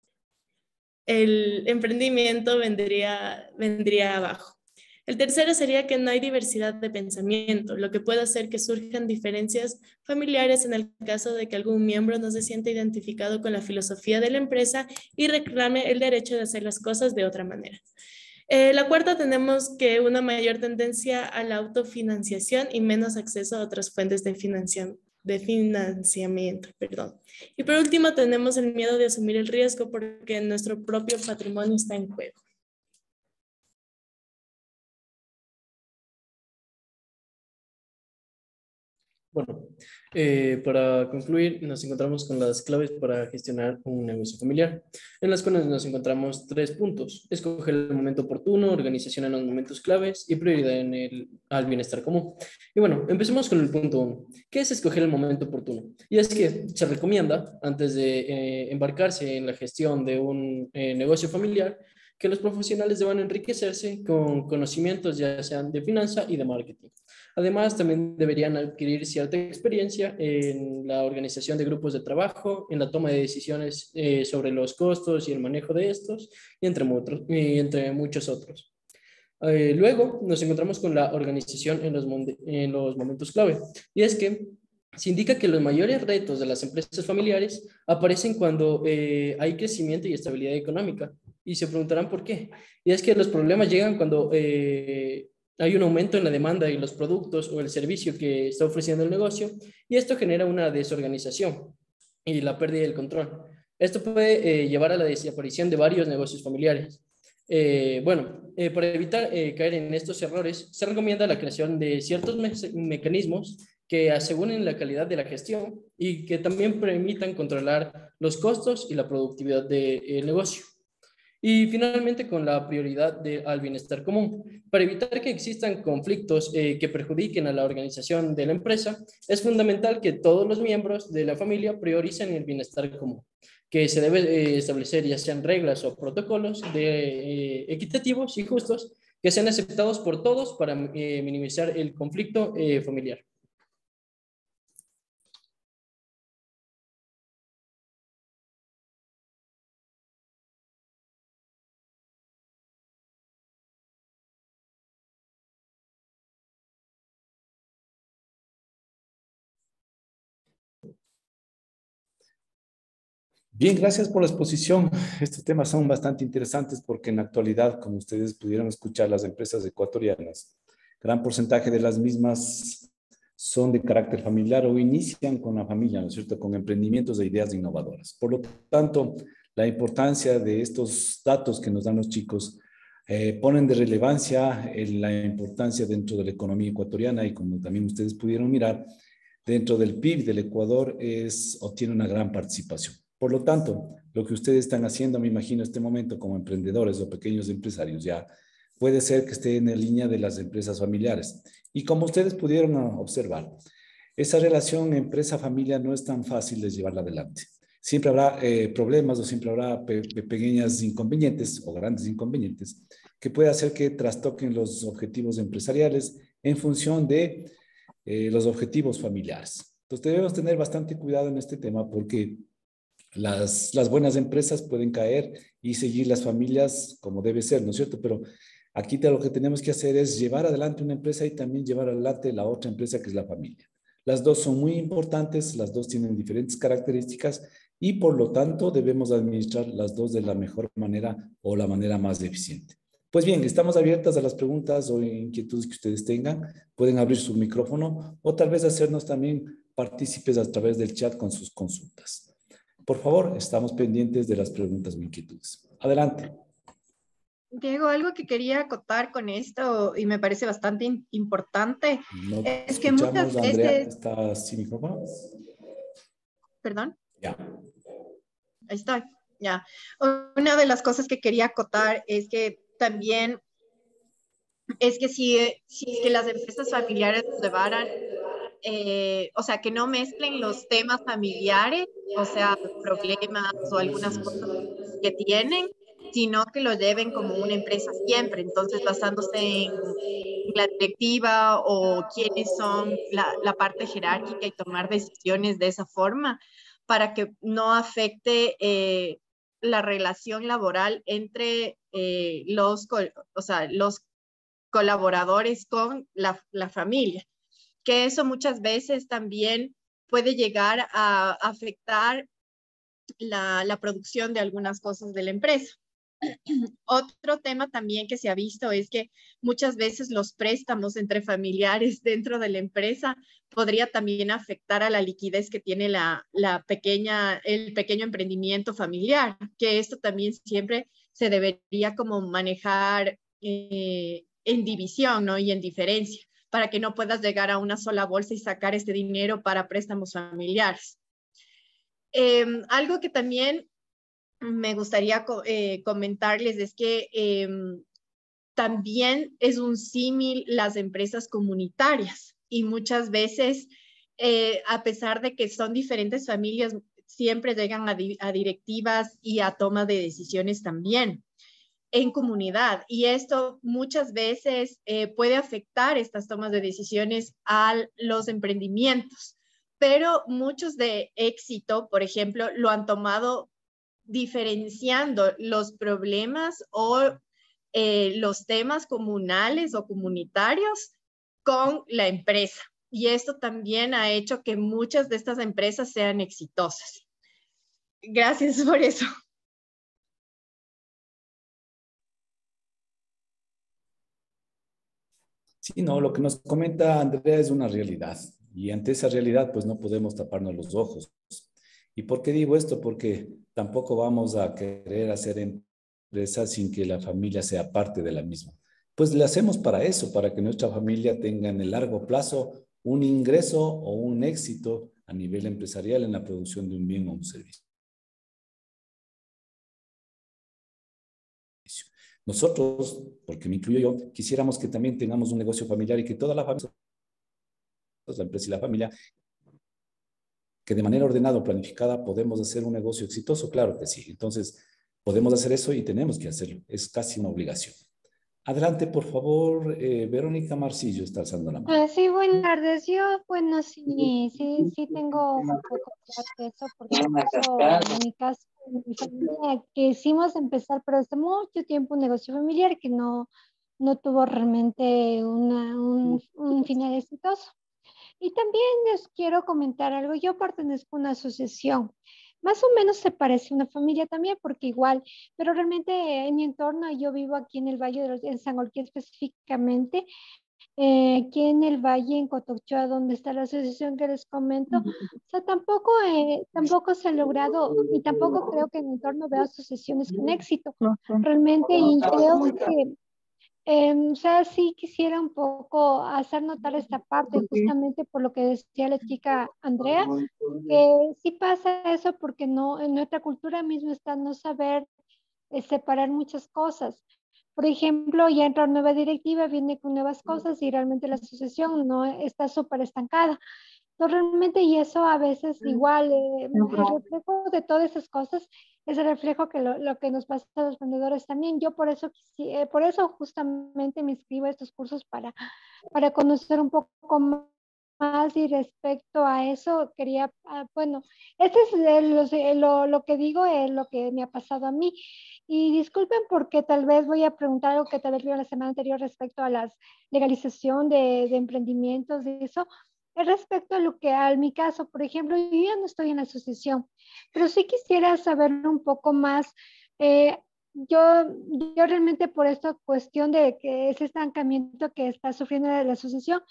el emprendimiento vendría, vendría abajo. El tercero sería que no hay diversidad de pensamiento, lo que puede hacer que surjan diferencias familiares en el caso de que algún miembro no se sienta identificado con la filosofía de la empresa y reclame el derecho de hacer las cosas de otra manera. Eh, la cuarta, tenemos que una mayor tendencia a la autofinanciación y menos acceso a otras fuentes de financiamiento. de financiamiento, perdón. Y por último, tenemos el miedo de asumir el riesgo porque nuestro propio patrimonio está en juego. Bueno, eh, para concluir, nos encontramos con las claves para gestionar un negocio familiar, en las cuales nos encontramos tres puntos: escoger el momento oportuno, organización en los momentos claves y prioridad en el, al bienestar común. Y bueno, empecemos con el punto uno. ¿Qué es escoger el momento oportuno? Y es que se recomienda, antes de eh, embarcarse en la gestión de un eh, negocio familiar, que los profesionales deban enriquecerse con conocimientos ya sean de finanza y de marketing. Además, también deberían adquirir cierta experiencia en la organización de grupos de trabajo, en la toma de decisiones eh, sobre los costos y el manejo de estos, y entre, otros, y entre muchos otros. Eh, luego, nos encontramos con la organización en los, en los momentos clave, y es que se indica que los mayores retos de las empresas familiares aparecen cuando eh, hay crecimiento y estabilidad económica, y se preguntarán por qué. Y es que los problemas llegan cuando eh, hay un aumento en la demanda y los productos o el servicio que está ofreciendo el negocio, y esto genera una desorganización y la pérdida del control. Esto puede eh, llevar a la desaparición de varios negocios familiares. Eh, bueno, eh, para evitar eh, caer en estos errores, se recomienda la creación de ciertos me mecanismos que aseguren la calidad de la gestión y que también permitan controlar los costos y la productividad del de, eh, negocio. Y finalmente, con la prioridad de, al bienestar común. Para evitar que existan conflictos eh, que perjudiquen a la organización de la empresa, es fundamental que todos los miembros de la familia prioricen el bienestar común, que se debe eh, establecer ya sean reglas o protocolos de, eh, equitativos y justos que sean aceptados por todos para eh, minimizar el conflicto eh, familiar. Bien, gracias por la exposición. Estos temas son bastante interesantes porque en la actualidad, como ustedes pudieron escuchar, las empresas ecuatorianas, gran porcentaje de las mismas son de carácter familiar o inician con la familia, ¿no es cierto?, con emprendimientos de ideas innovadoras. Por lo tanto, la importancia de estos datos que nos dan los chicos eh, ponen de relevancia en la importancia dentro de la economía ecuatoriana y como también ustedes pudieron mirar, dentro del P I B del Ecuador es, obtiene una gran participación. Por lo tanto, lo que ustedes están haciendo, me imagino, en este momento como emprendedores o pequeños empresarios, ya puede ser que esté en la línea de las empresas familiares. Y como ustedes pudieron observar, esa relación empresa-familia no es tan fácil de llevarla adelante. Siempre habrá eh, problemas o siempre habrá pe pe pequeños inconvenientes o grandes inconvenientes que puede hacer que trastoquen los objetivos empresariales en función de eh, los objetivos familiares. Entonces debemos tener bastante cuidado en este tema porque Las, las buenas empresas pueden caer y seguir las familias como debe ser, ¿no es cierto? Pero aquí lo que tenemos que hacer es llevar adelante una empresa y también llevar adelante la otra empresa que es la familia. Las dos son muy importantes, las dos tienen diferentes características y por lo tanto debemos administrar las dos de la mejor manera o la manera más eficiente. Pues bien, estamos abiertas a las preguntas o inquietudes que ustedes tengan. Pueden abrir su micrófono o tal vez hacernos también partícipes a través del chat con sus consultas. Por favor, estamos pendientes de las preguntas o inquietudes. Adelante. Diego, algo que quería acotar con esto y me parece bastante importante no es que muchas veces... Andrea, ¿está sin micrófono? ¿Perdón? Ya. Ahí está, ya. Una de las cosas que quería acotar es que también es que si, si es que las empresas familiares nos llevaran eh, o sea, que no mezclen los temas familiares, o sea, problemas o algunas cosas que tienen, sino que lo lleven como una empresa siempre. Entonces, basándose en la directiva o quiénes son la, la parte jerárquica y tomar decisiones de esa forma para que no afecte eh, la relación laboral entre eh, los, o sea, los colaboradores con la, la familia, que eso muchas veces también puede llegar a afectar la, la producción de algunas cosas de la empresa. Otro tema también que se ha visto es que muchas veces los préstamos entre familiares dentro de la empresa podría también afectar a la liquidez que tiene la, la pequeña, el pequeño emprendimiento familiar, que esto también siempre se debería como manejar eh, en división, ¿no? Y en diferencia, para que no puedas llegar a una sola bolsa y sacar este dinero para préstamos familiares. Eh, algo que también me gustaría eh, comentarles es que eh, también es un símil las empresas comunitarias y muchas veces, eh, a pesar de que son diferentes familias, siempre llegan a, di a directivas y a toma de decisiones también en comunidad. Y esto muchas veces eh, puede afectar estas tomas de decisiones a los emprendimientos, pero muchos de éxito, por ejemplo, lo han tomado diferenciando los problemas o eh, los temas comunales o comunitarios con la empresa. Y esto también ha hecho que muchas de estas empresas sean exitosas. Gracias por eso. Sí, no, lo que nos comenta Andrea es una realidad. Y ante esa realidad, pues no podemos taparnos los ojos. ¿Y por qué digo esto? Porque tampoco vamos a querer hacer empresas sin que la familia sea parte de la misma. Pues le hacemos para eso, para que nuestra familia tenga en el largo plazo un ingreso o un éxito a nivel empresarial en la producción de un bien o un servicio. Nosotros, porque me incluyo yo, quisiéramos que también tengamos un negocio familiar y que toda la familia, la empresa y la familia, que de manera ordenada o planificada podemos hacer un negocio exitoso, claro que sí. Entonces, podemos hacer eso y tenemos que hacerlo. Es casi una obligación. Adelante, por favor, eh, Verónica Marcillo está alzando la mano. Ah, sí, buenas tardes. Yo, bueno, sí, sí, sí tengo un poco claro de eso, porque incluso en mi caso, en mi familia, quisimos empezar, pero hace mucho tiempo un negocio familiar que no, no tuvo realmente una, un, un final exitoso. Y también les quiero comentar algo. Yo pertenezco a una asociación. Más o menos se parece a una familia también, porque igual, pero realmente en mi entorno, yo vivo aquí en el Valle de los, en San Joaquín específicamente, eh, aquí en el Valle, en Cotochoa, donde está la asociación que les comento. O sea, tampoco, eh, tampoco se ha logrado, y tampoco creo que en mi entorno veo asociaciones con éxito, realmente, y creo que Eh, o sea, sí quisiera un poco hacer notar esta parte, justamente por lo que decía la chica Andrea, que sí pasa eso porque no, en nuestra cultura misma está no saber eh, separar muchas cosas. Por ejemplo, ya entra nueva directiva, viene con nuevas cosas y realmente la asociación no está súper estancada. Entonces, realmente, y eso a veces igual, eh, el reflejo de todas esas cosas es el reflejo que lo, lo que nos pasa a los vendedores también. Yo por eso, eh, por eso justamente me inscribo a estos cursos para, para conocer un poco más y respecto a eso quería, ah, bueno, este es el, lo, lo que digo, es lo que me ha pasado a mí. Y disculpen porque tal vez voy a preguntar algo que tal vez vi la semana anterior respecto a la legalización de, de emprendimientos y eso. Respecto a lo que a mi caso, por ejemplo, yo ya no estoy en la asociación, pero sí quisiera saber un poco más. Eh, yo, yo realmente por esta cuestión de que ese estancamiento que está sufriendo la asociación,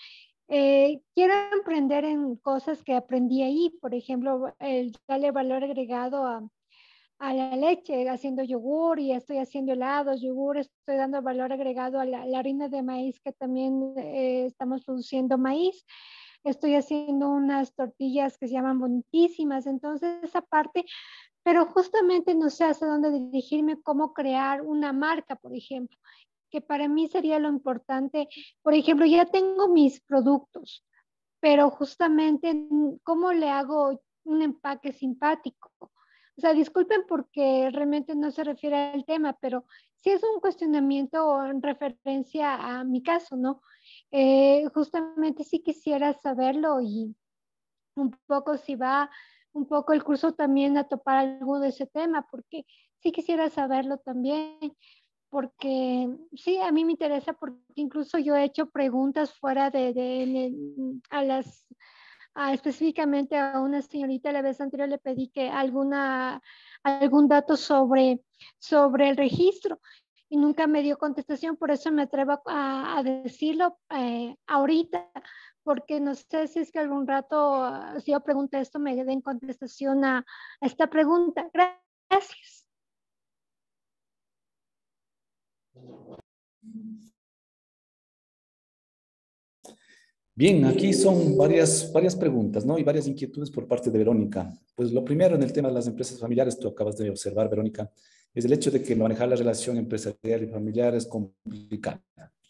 eh, quiero emprender en cosas que aprendí ahí, por ejemplo, el darle valor agregado a, a la leche, haciendo yogur y estoy haciendo helados, yogur, estoy dando valor agregado a la, la harina de maíz que también eh, estamos produciendo maíz. Estoy haciendo unas tortillas que se llaman bonitísimas, entonces esa parte, pero justamente no sé hacia dónde dirigirme, cómo crear una marca, por ejemplo, que para mí sería lo importante. Por ejemplo, ya tengo mis productos, pero justamente, mm, ¿cómo le hago un empaque simpático? O sea, disculpen porque realmente no se refiere al tema, pero sí es un cuestionamiento en referencia a mi caso, ¿no? Eh, justamente sí quisiera saberlo y un poco si va un poco el curso también a topar algo de ese tema, porque sí quisiera saberlo también, porque sí, a mí me interesa porque incluso yo he hecho preguntas fuera de, de, de a las a, específicamente a una señorita la vez anterior le pedí que alguna algún dato sobre sobre el registro y nunca me dio contestación, por eso me atrevo a, a decirlo eh, ahorita, porque no sé si es que algún rato, uh, si yo pregunto esto, me den contestación a, a esta pregunta. Gracias. Bien, aquí son varias, varias preguntas, ¿no? Y varias inquietudes por parte de Verónica. Pues lo primero en el tema de las empresas familiares, tú acabas de observar, Verónica, es el hecho de que manejar la relación empresarial y familiar es complicada.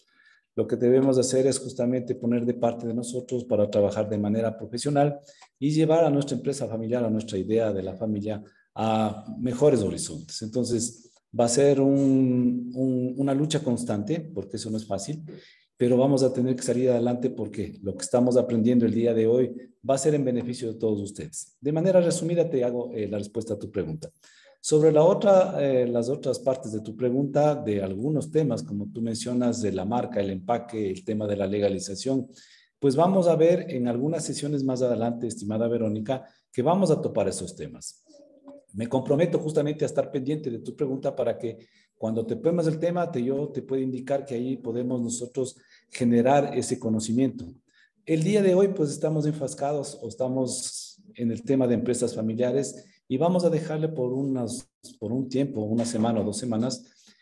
Lo que debemos hacer es justamente poner de parte de nosotros para trabajar de manera profesional y llevar a nuestra empresa familiar, a nuestra idea de la familia, a mejores horizontes. Entonces, va a ser un, un, una lucha constante, porque eso no es fácil, pero vamos a tener que salir adelante porque lo que estamos aprendiendo el día de hoy va a ser en beneficio de todos ustedes. De manera resumida, te hago eh, la respuesta a tu pregunta. Sobre la otra, eh, las otras partes de tu pregunta, de algunos temas, como tú mencionas, de la marca, el empaque, el tema de la legalización, pues vamos a ver en algunas sesiones más adelante, estimada Verónica, que vamos a topar esos temas. Me comprometo justamente a estar pendiente de tu pregunta para que cuando te topemos el tema, te, yo te puedo indicar que ahí podemos nosotros generar ese conocimiento. El día de hoy, pues estamos enfrascados o estamos en el tema de empresas familiares y vamos a dejarle por, unas, por un tiempo, una semana o dos semanas,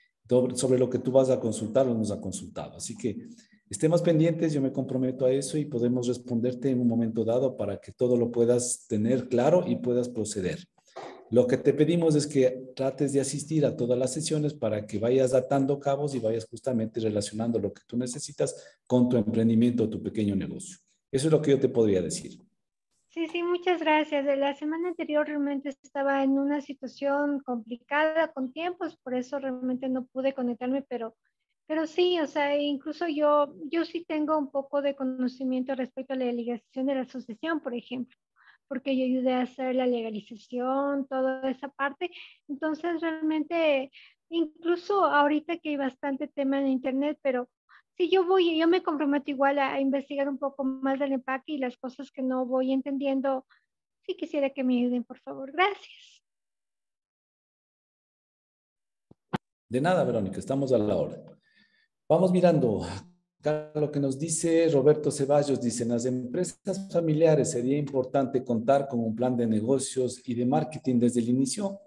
sobre lo que tú vas a consultar o nos ha consultado. Así que estemos pendientes, yo me comprometo a eso y podemos responderte en un momento dado para que todo lo puedas tener claro y puedas proceder. Lo que te pedimos es que trates de asistir a todas las sesiones para que vayas atando cabos y vayas justamente relacionando lo que tú necesitas con tu emprendimiento o tu pequeño negocio. Eso es lo que yo te podría decir. Sí, sí, muchas gracias. De la semana anterior realmente estaba en una situación complicada con tiempos, por eso realmente no pude conectarme, pero, pero sí, o sea, incluso yo, yo sí tengo un poco de conocimiento respecto a la legalización de la asociación, por ejemplo, porque yo ayudé a hacer la legalización, toda esa parte. Entonces, realmente, incluso ahorita que hay bastante tema en internet, pero sí, yo voy, yo me comprometo igual a, a investigar un poco más del empaque y las cosas que no voy entendiendo. Sí quisiera que me ayuden, por favor. Gracias. De nada, Verónica, estamos a la hora. Vamos mirando. Acá lo que nos dice Roberto Ceballos, dice, en las empresas familiares sería importante contar con un plan de negocios y de marketing desde el inicio.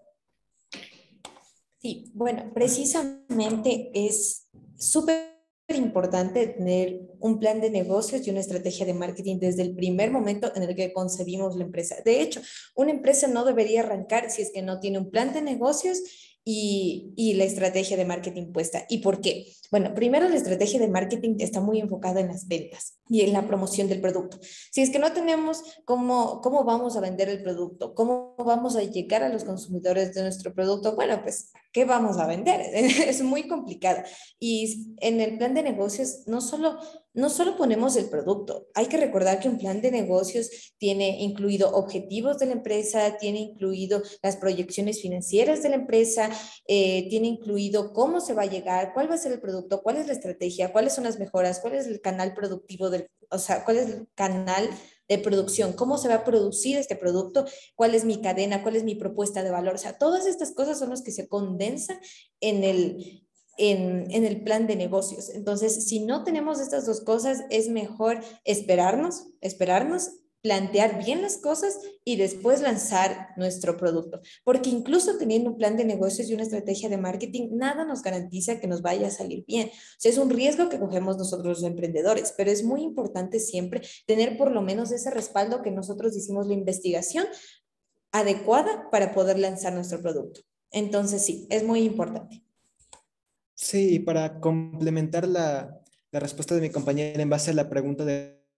Sí, bueno, precisamente es súper importante tener un plan de negocios y una estrategia de marketing desde el primer momento en el que concebimos la empresa. De hecho, una empresa no debería arrancar si es que no tiene un plan de negocios y, y la estrategia de marketing puesta. ¿Y por qué? Bueno, primero la estrategia de marketing está muy enfocada en las ventas y en la promoción del producto. Si es que no tenemos cómo, cómo vamos a vender el producto, cómo vamos a llegar a los consumidores de nuestro producto, bueno, pues, ¿qué vamos a vender? Es muy complicado. Y en el plan de negocios no solo, no solo ponemos el producto, hay que recordar que un plan de negocios tiene incluido objetivos de la empresa, tiene incluido las proyecciones financieras de la empresa, eh, tiene incluido cómo se va a llegar, cuál va a ser el producto, cuál es la estrategia, cuáles son las mejoras, cuál es el canal productivo, del, o sea, cuál es el canal de producción, cómo se va a producir este producto, cuál es mi cadena, cuál es mi propuesta de valor. O sea, todas estas cosas son las que se condensan en el, en, en el plan de negocios. Entonces, si no tenemos estas dos cosas, es mejor esperarnos, esperarnos, plantear bien las cosas y después lanzar nuestro producto. Porque incluso teniendo un plan de negocios y una estrategia de marketing, nada nos garantiza que nos vaya a salir bien. O sea, es un riesgo que cogemos nosotros los emprendedores, pero es muy importante siempre tener por lo menos ese respaldo que nosotros hicimos la investigación adecuada para poder lanzar nuestro producto. Entonces, sí, es muy importante. Sí, y para complementar la, la respuesta de mi compañera en base a la pregunta de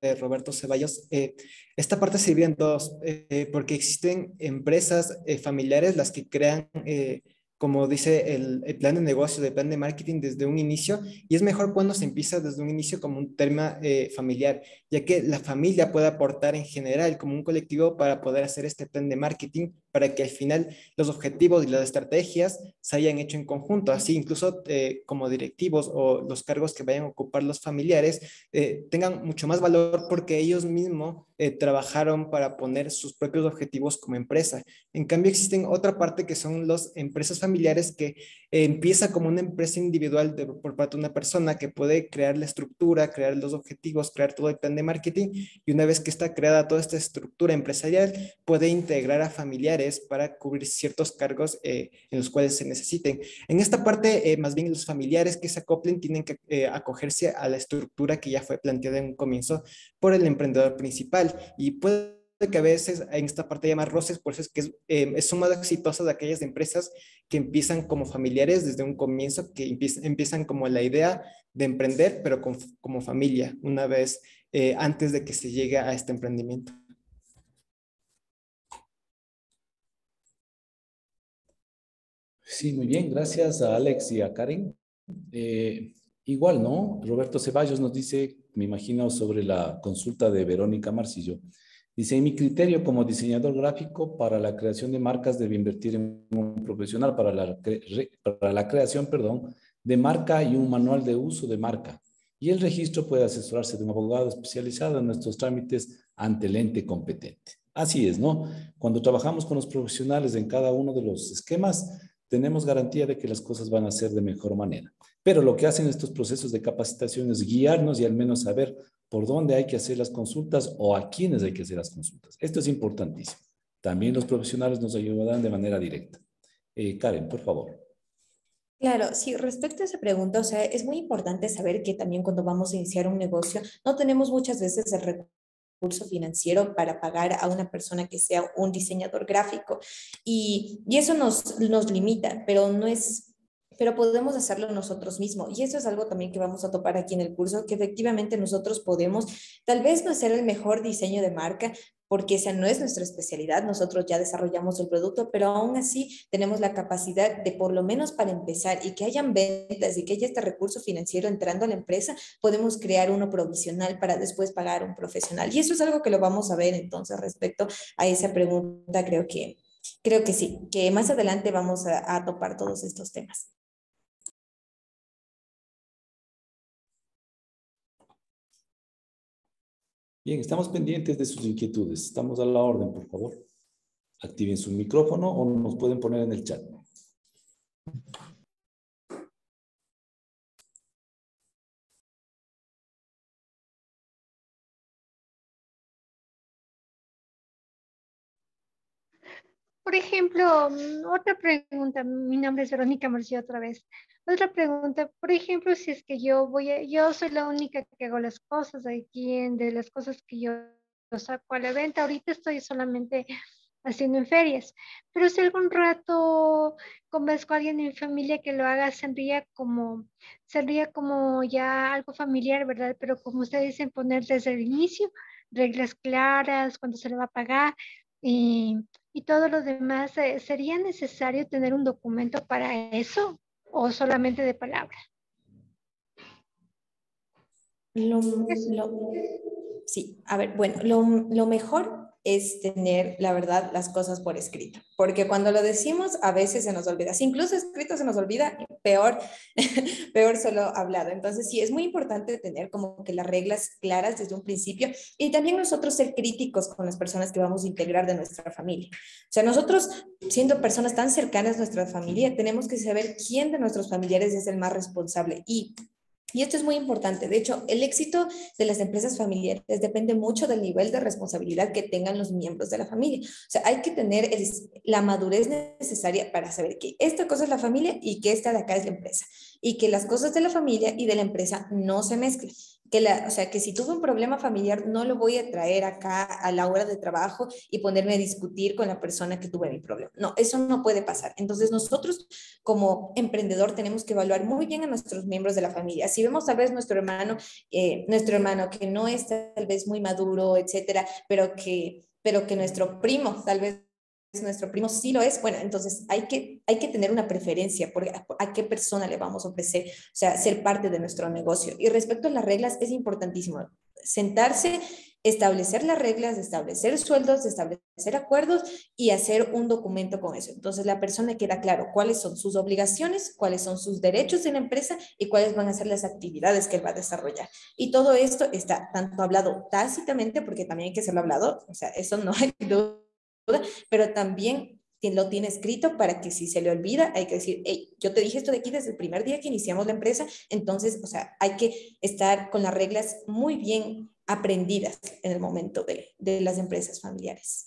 de Roberto Ceballos, eh, esta parte se divide en dos, eh, porque existen empresas eh, familiares las que crean, eh, como dice el, el plan de negocio, el plan de marketing desde un inicio, y es mejor cuando se empieza desde un inicio como un tema eh, familiar, ya que la familia puede aportar en general como un colectivo para poder hacer este plan de marketing, para que al final los objetivos y las estrategias se hayan hecho en conjunto, así incluso eh, como directivos o los cargos que vayan a ocupar los familiares eh, tengan mucho más valor porque ellos mismos eh, trabajaron para poner sus propios objetivos como empresa. En cambio existen otra parte que son las empresas familiares que eh, empieza como una empresa individual de, por parte de una persona que puede crear la estructura, crear los objetivos, crear todo el plan de marketing, y una vez que está creada toda esta estructura empresarial puede integrar a familiares para cubrir ciertos cargos eh, en los cuales se necesiten. En esta parte, eh, más bien los familiares que se acoplen tienen que eh, acogerse a la estructura que ya fue planteada en un comienzo por el emprendedor principal, y puede que a veces en esta parte hay más roces, por eso es que eh, son más exitosas aquellas empresas que empiezan como familiares desde un comienzo, que empiezan, empiezan como la idea de emprender, pero con, como familia, una vez eh, antes de que se llegue a este emprendimiento. Sí, muy bien, gracias a Alex y a Karen. Eh, igual, ¿no? Roberto Ceballos nos dice, me imagino, sobre la consulta de Verónica Marcillo. Dice, en mi criterio como diseñador gráfico para la creación de marcas debe invertir en un profesional para la, para la creación, perdón, de marca y un manual de uso de marca. Y el registro puede asesorarse de un abogado especializado en nuestros trámites ante el ente competente. Así es, ¿no? Cuando trabajamos con los profesionales en cada uno de los esquemas, tenemos garantía de que las cosas van a ser de mejor manera. Pero lo que hacen estos procesos de capacitación es guiarnos y al menos saber por dónde hay que hacer las consultas o a quiénes hay que hacer las consultas. Esto es importantísimo. También los profesionales nos ayudarán de manera directa. Eh, Karen, por favor. Claro, sí, respecto a esa pregunta, o sea, es muy importante saber que también cuando vamos a iniciar un negocio, no tenemos muchas veces el recurso financiero para pagar a una persona que sea un diseñador gráfico, y, y eso nos, nos limita, pero no es... pero podemos hacerlo nosotros mismos. Y eso es algo también que vamos a topar aquí en el curso, que efectivamente nosotros podemos, tal vez no hacer el mejor diseño de marca, porque esa no es nuestra especialidad, nosotros ya desarrollamos el producto, pero aún así tenemos la capacidad de, por lo menos para empezar, y que hayan ventas y que haya este recurso financiero entrando a la empresa, podemos crear uno provisional para después pagar a un profesional. Y eso es algo que lo vamos a ver entonces respecto a esa pregunta, creo que, creo que sí, que más adelante vamos a, a topar todos estos temas. Bien, estamos pendientes de sus inquietudes. Estamos a la orden, por favor. Activen su micrófono o nos pueden poner en el chat. Por ejemplo, otra pregunta, mi nombre es Verónica Marcillo otra vez. Otra pregunta, por ejemplo, si es que yo voy a, yo soy la única que hago las cosas aquí, en- de las cosas que yo saco a la venta, ahorita estoy solamente haciendo en ferias, pero si algún rato convenzco a alguien en mi familia que lo haga, sería como, sería como ya algo familiar, ¿verdad? Pero como ustedes dicen, poner desde el inicio reglas claras, cuándo se le va a pagar y, y todo lo demás, eh, ¿sería necesario tener un documento para eso o solamente de palabra? Lo, lo, sí, a ver, bueno, lo, lo mejor es tener, la verdad, las cosas por escrito, porque cuando lo decimos a veces se nos olvida, si incluso escrito se nos olvida, peor, peor solo hablado. Entonces sí, es muy importante tener como que las reglas claras desde un principio, y también nosotros ser críticos con las personas que vamos a integrar de nuestra familia. O sea, nosotros, siendo personas tan cercanas a nuestra familia, tenemos que saber quién de nuestros familiares es el más responsable, y Y esto es muy importante. De hecho, el éxito de las empresas familiares depende mucho del nivel de responsabilidad que tengan los miembros de la familia. O sea, hay que tener el, la madurez necesaria para saber que esta cosa es la familia y que esta de acá es la empresa. Y que las cosas de la familia y de la empresa no se mezclan. que la, o sea, que si tuve un problema familiar no lo voy a traer acá a la hora de trabajo y ponerme a discutir con la persona que tuve mi problema. No, eso no puede pasar. Entonces nosotros como emprendedor tenemos que evaluar muy bien a nuestros miembros de la familia. Si vemos tal vez nuestro hermano, eh, nuestro hermano que no es tal vez muy maduro, etcétera, pero que, pero que nuestro primo tal vez nuestro primo sí lo es, bueno, entonces hay que, hay que tener una preferencia por a, a qué persona le vamos a ofrecer, o sea, ser parte de nuestro negocio. Y respecto a las reglas, es importantísimo sentarse, establecer las reglas, establecer sueldos, establecer acuerdos y hacer un documento con eso. Entonces la persona queda claro cuáles son sus obligaciones, cuáles son sus derechos en la empresa y cuáles van a ser las actividades que él va a desarrollar. Y todo esto está tanto hablado tácitamente, porque también hay que hacerlo hablado, o sea, eso no hay duda, pero también lo tiene escrito para que si se le olvida, hay que decir, hey, yo te dije esto de aquí desde el primer día que iniciamos la empresa, entonces, o sea, hay que estar con las reglas muy bien aprendidas en el momento de, de las empresas familiares.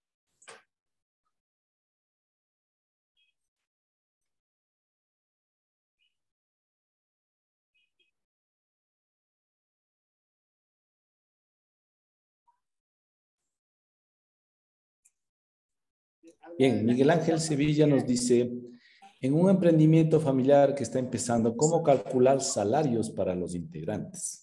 Bien, Miguel Ángel Sevilla nos dice, en un emprendimiento familiar que está empezando, ¿cómo calcular salarios para los integrantes?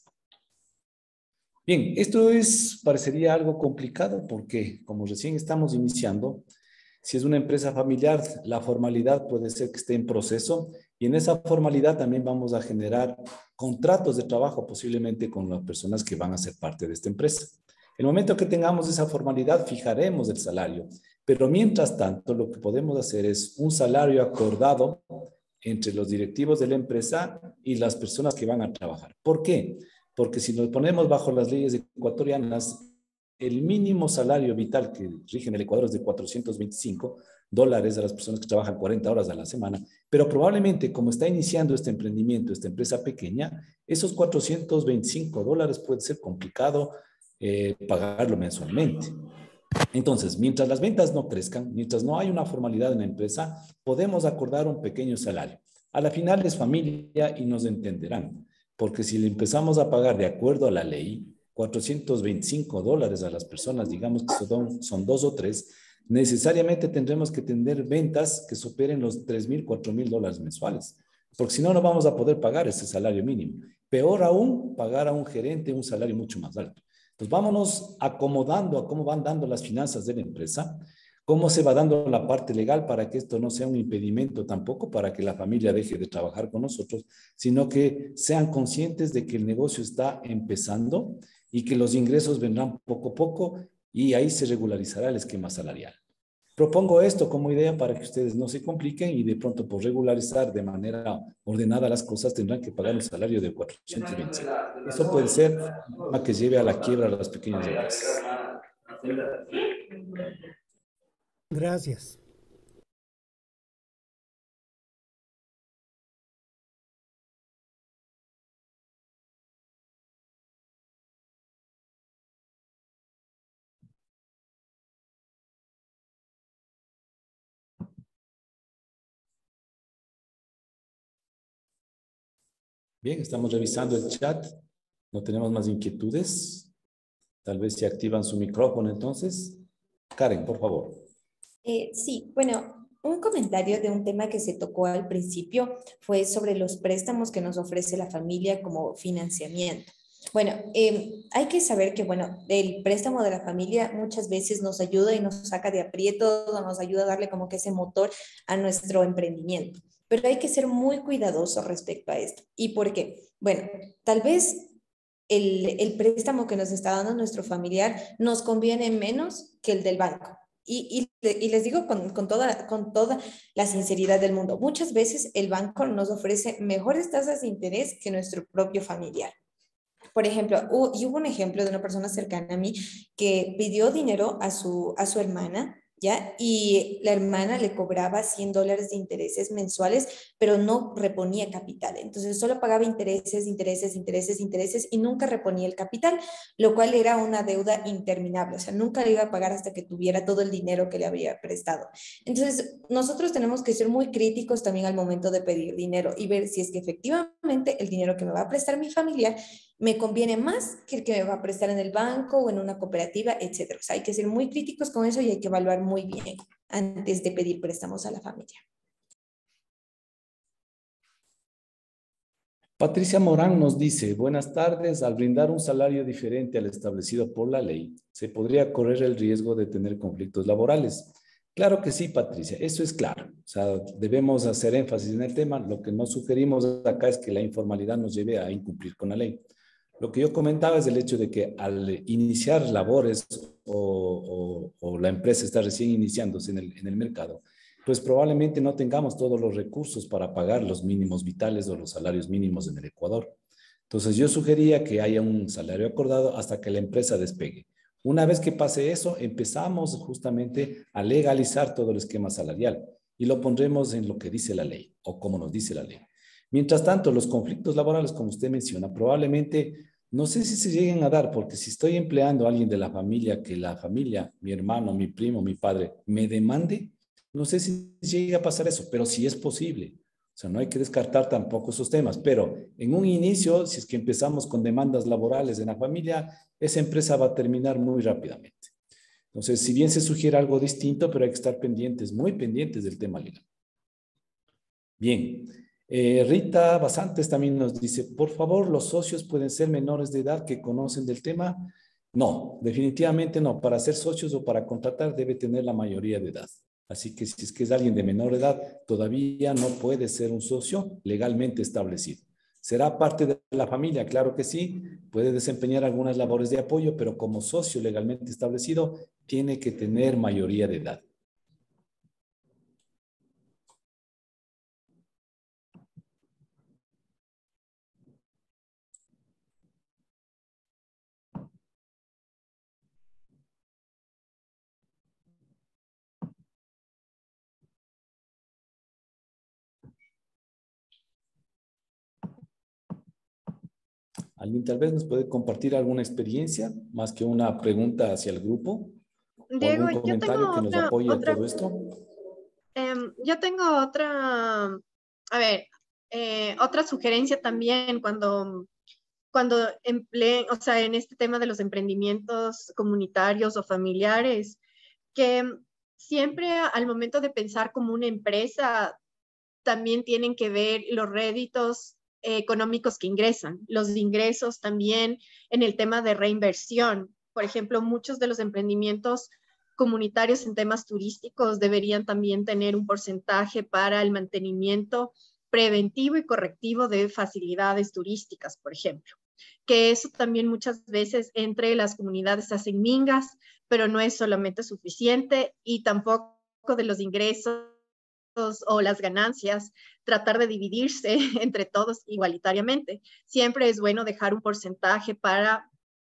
Bien, esto es, parecería algo complicado porque como recién estamos iniciando, si es una empresa familiar, la formalidad puede ser que esté en proceso y en esa formalidad también vamos a generar contratos de trabajo posiblemente con las personas que van a ser parte de esta empresa. En el momento que tengamos esa formalidad, fijaremos el salario. Pero mientras tanto, lo que podemos hacer es un salario acordado entre los directivos de la empresa y las personas que van a trabajar. ¿Por qué? Porque si nos ponemos bajo las leyes ecuatorianas, el mínimo salario vital que rige en el Ecuador es de cuatrocientos veinticinco dólares a las personas que trabajan cuarenta horas a la semana. Pero probablemente, como está iniciando este emprendimiento, esta empresa pequeña, esos cuatrocientos veinticinco dólares puede ser complicado eh, pagarlo mensualmente. Entonces, mientras las ventas no crezcan, mientras no hay una formalidad en la empresa, podemos acordar un pequeño salario. A la final es familia y nos entenderán, porque si le empezamos a pagar de acuerdo a la ley, cuatrocientos veinticinco dólares a las personas, digamos que son, son dos o tres, necesariamente tendremos que tener ventas que superen los tres mil, cuatro mil dólares mensuales, porque si no, no vamos a poder pagar ese salario mínimo. Peor aún, pagar a un gerente un salario mucho más alto. Pues vámonos acomodando a cómo van dando las finanzas de la empresa, cómo se va dando la parte legal para que esto no sea un impedimento tampoco para que la familia deje de trabajar con nosotros, sino que sean conscientes de que el negocio está empezando y que los ingresos vendrán poco a poco y ahí se regularizará el esquema salarial. Propongo esto como idea para que ustedes no se compliquen y de pronto por regularizar de manera ordenada las cosas tendrán que pagar un salario de cuatrocientos veinticinco. Eso puede ser una que lleve a la quiebra a las pequeñas empresas. Gracias. Bien, estamos revisando el chat. No tenemos más inquietudes. Tal vez se activan su micrófono entonces. Karen, por favor. Eh, sí, bueno, un comentario de un tema que se tocó al principio fue sobre los préstamos que nos ofrece la familia como financiamiento. Bueno, eh, hay que saber que, bueno, el préstamo de la familia muchas veces nos ayuda y nos saca de aprietos o nos ayuda a darle como que ese motor a nuestro emprendimiento. Pero hay que ser muy cuidadosos respecto a esto. ¿Y por qué? Bueno, tal vez el, el préstamo que nos está dando nuestro familiar nos conviene menos que el del banco. Y, y, y les digo con, con, toda, con toda la sinceridad del mundo, muchas veces el banco nos ofrece mejores tasas de interés que nuestro propio familiar. Por ejemplo, hubo, y hubo un ejemplo de una persona cercana a mí que pidió dinero a su, a su hermana, ¿ya? Y la hermana le cobraba cien dólares de intereses mensuales, pero no reponía capital. Entonces solo pagaba intereses, intereses, intereses, intereses y nunca reponía el capital, lo cual era una deuda interminable. O sea, nunca le iba a pagar hasta que tuviera todo el dinero que le había prestado. Entonces nosotros tenemos que ser muy críticos también al momento de pedir dinero y ver si es que efectivamente el dinero que me va a prestar mi familiar me conviene más que el que me va a prestar en el banco o en una cooperativa, etcétera. O sea, hay que ser muy críticos con eso y hay que evaluar muy bien antes de pedir préstamos a la familia. Patricia Morán nos dice, buenas tardes, al brindar un salario diferente al establecido por la ley, ¿se podría correr el riesgo de tener conflictos laborales? Claro que sí, Patricia, eso es claro. O sea, debemos hacer énfasis en el tema. Lo que no sugerimos acá es que la informalidad nos lleve a incumplir con la ley. Lo que yo comentaba es el hecho de que al iniciar labores o, o, o la empresa está recién iniciándose en el, en el mercado, pues probablemente no tengamos todos los recursos para pagar los mínimos vitales o los salarios mínimos en el Ecuador. Entonces yo sugería que haya un salario acordado hasta que la empresa despegue. Una vez que pase eso, empezamos justamente a legalizar todo el esquema salarial y lo pondremos en lo que dice la ley o como nos dice la ley. Mientras tanto, los conflictos laborales, como usted menciona, probablemente no sé si se lleguen a dar, porque si estoy empleando a alguien de la familia, que la familia, mi hermano, mi primo, mi padre, me demande, no sé si llega a pasar eso, pero sí es posible. O sea, no hay que descartar tampoco esos temas, pero en un inicio, si es que empezamos con demandas laborales en la familia, esa empresa va a terminar muy rápidamente. Entonces, si bien se sugiere algo distinto, pero hay que estar pendientes, muy pendientes del tema legal. Bien, eh, Rita Basantes también nos dice, por favor, ¿los socios pueden ser menores de edad que conocen del tema? No, definitivamente no. Para ser socios o para contratar debe tener la mayoría de edad. Así que si es que es alguien de menor edad, todavía no puede ser un socio legalmente establecido. ¿Será parte de la familia? Claro que sí. Puede desempeñar algunas labores de apoyo, pero como socio legalmente establecido, tiene que tener mayoría de edad. ¿Alguien tal vez nos puede compartir alguna experiencia más que una pregunta hacia el grupo? Diego, ¿O algún comentario yo tengo que nos otra, apoye otra, a todo esto? eh, yo tengo otra, a ver, eh, otra sugerencia también cuando, cuando empleen, o sea, en este tema de los emprendimientos comunitarios o familiares, que siempre al momento de pensar como una empresa, también tienen que ver los réditos eh, económicos que ingresan, los ingresos también en el tema de reinversión. Por ejemplo, muchos de los emprendimientos comunitarios en temas turísticos deberían también tener un porcentaje para el mantenimiento preventivo y correctivo de facilidades turísticas, por ejemplo. Que eso también muchas veces entre las comunidades hacen mingas, pero no es solamente suficiente y tampoco de los ingresos o las ganancias, tratar de dividirse entre todos igualitariamente. Siempre es bueno dejar un porcentaje para,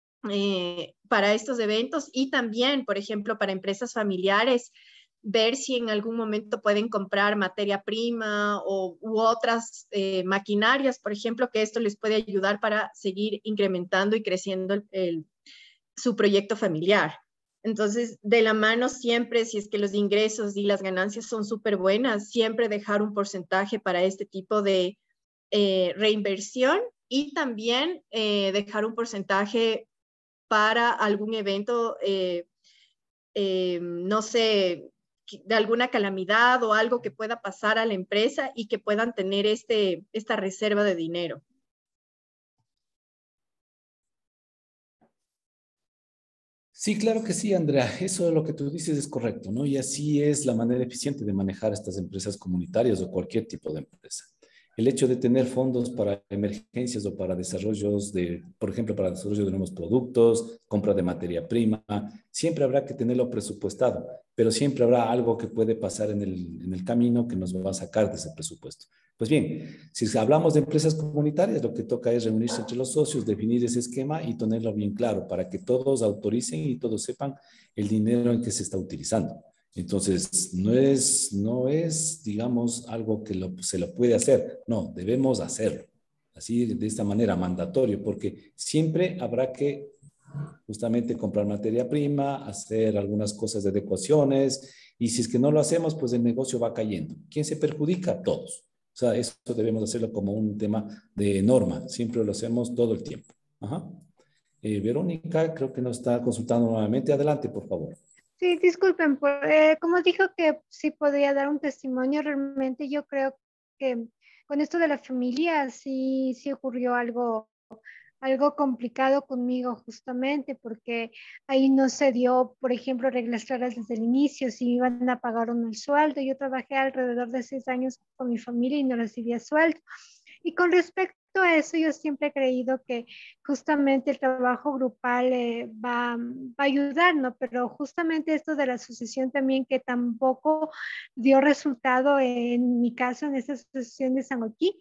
eh, para estos eventos y también, por ejemplo, para empresas familiares, ver si en algún momento pueden comprar materia prima o, u otras eh, maquinarias, por ejemplo, que esto les puede ayudar para seguir incrementando y creciendo el, el, su proyecto familiar. Entonces, de la mano siempre, si es que los ingresos y las ganancias son súper buenas, siempre dejar un porcentaje para este tipo de eh, reinversión y también eh, dejar un porcentaje para algún evento, eh, eh, no sé, de alguna calamidad o algo que pueda pasar a la empresa y que puedan tener este, esta reserva de dinero. Sí, claro que sí, Andrea. Eso de lo que tú dices es correcto, ¿no? Y así es la manera eficiente de manejar estas empresas comunitarias o cualquier tipo de empresa. El hecho de tener fondos para emergencias o para desarrollos de, por ejemplo, para desarrollo de nuevos productos, compra de materia prima, siempre habrá que tenerlo presupuestado, pero siempre habrá algo que puede pasar en el, en el camino que nos va a sacar de ese presupuesto. Pues bien, si hablamos de empresas comunitarias, lo que toca es reunirse entre los socios, definir ese esquema y tenerlo bien claro para que todos autoricen y todos sepan el dinero en que se está utilizando. Entonces, no es, no es digamos, algo que lo, se lo puede hacer. No, debemos hacerlo. Así, de esta manera, mandatorio, porque siempre habrá que justamente comprar materia prima, hacer algunas cosas de adecuaciones, y si es que no lo hacemos, pues el negocio va cayendo. ¿Quién se perjudica? Todos. O sea, eso debemos hacerlo como un tema de norma. Siempre lo hacemos todo el tiempo. Ajá. Eh, Verónica, creo que nos está consultando nuevamente. Adelante, por favor. Sí, disculpen, por, eh, como dijo que sí podría dar un testimonio, realmente yo creo que con esto de la familia sí, sí ocurrió algo, algo complicado conmigo justamente, porque ahí no se dio, por ejemplo, reglas claras desde el inicio, si iban a pagar o no el sueldo. Yo trabajé alrededor de seis años con mi familia y no recibía sueldo. Y con respecto a eso, yo siempre he creído que justamente el trabajo grupal eh, va, va a ayudar, ¿no? Pero justamente esto de la asociación también, que tampoco dio resultado en mi caso, en esta asociación de San Joaquín.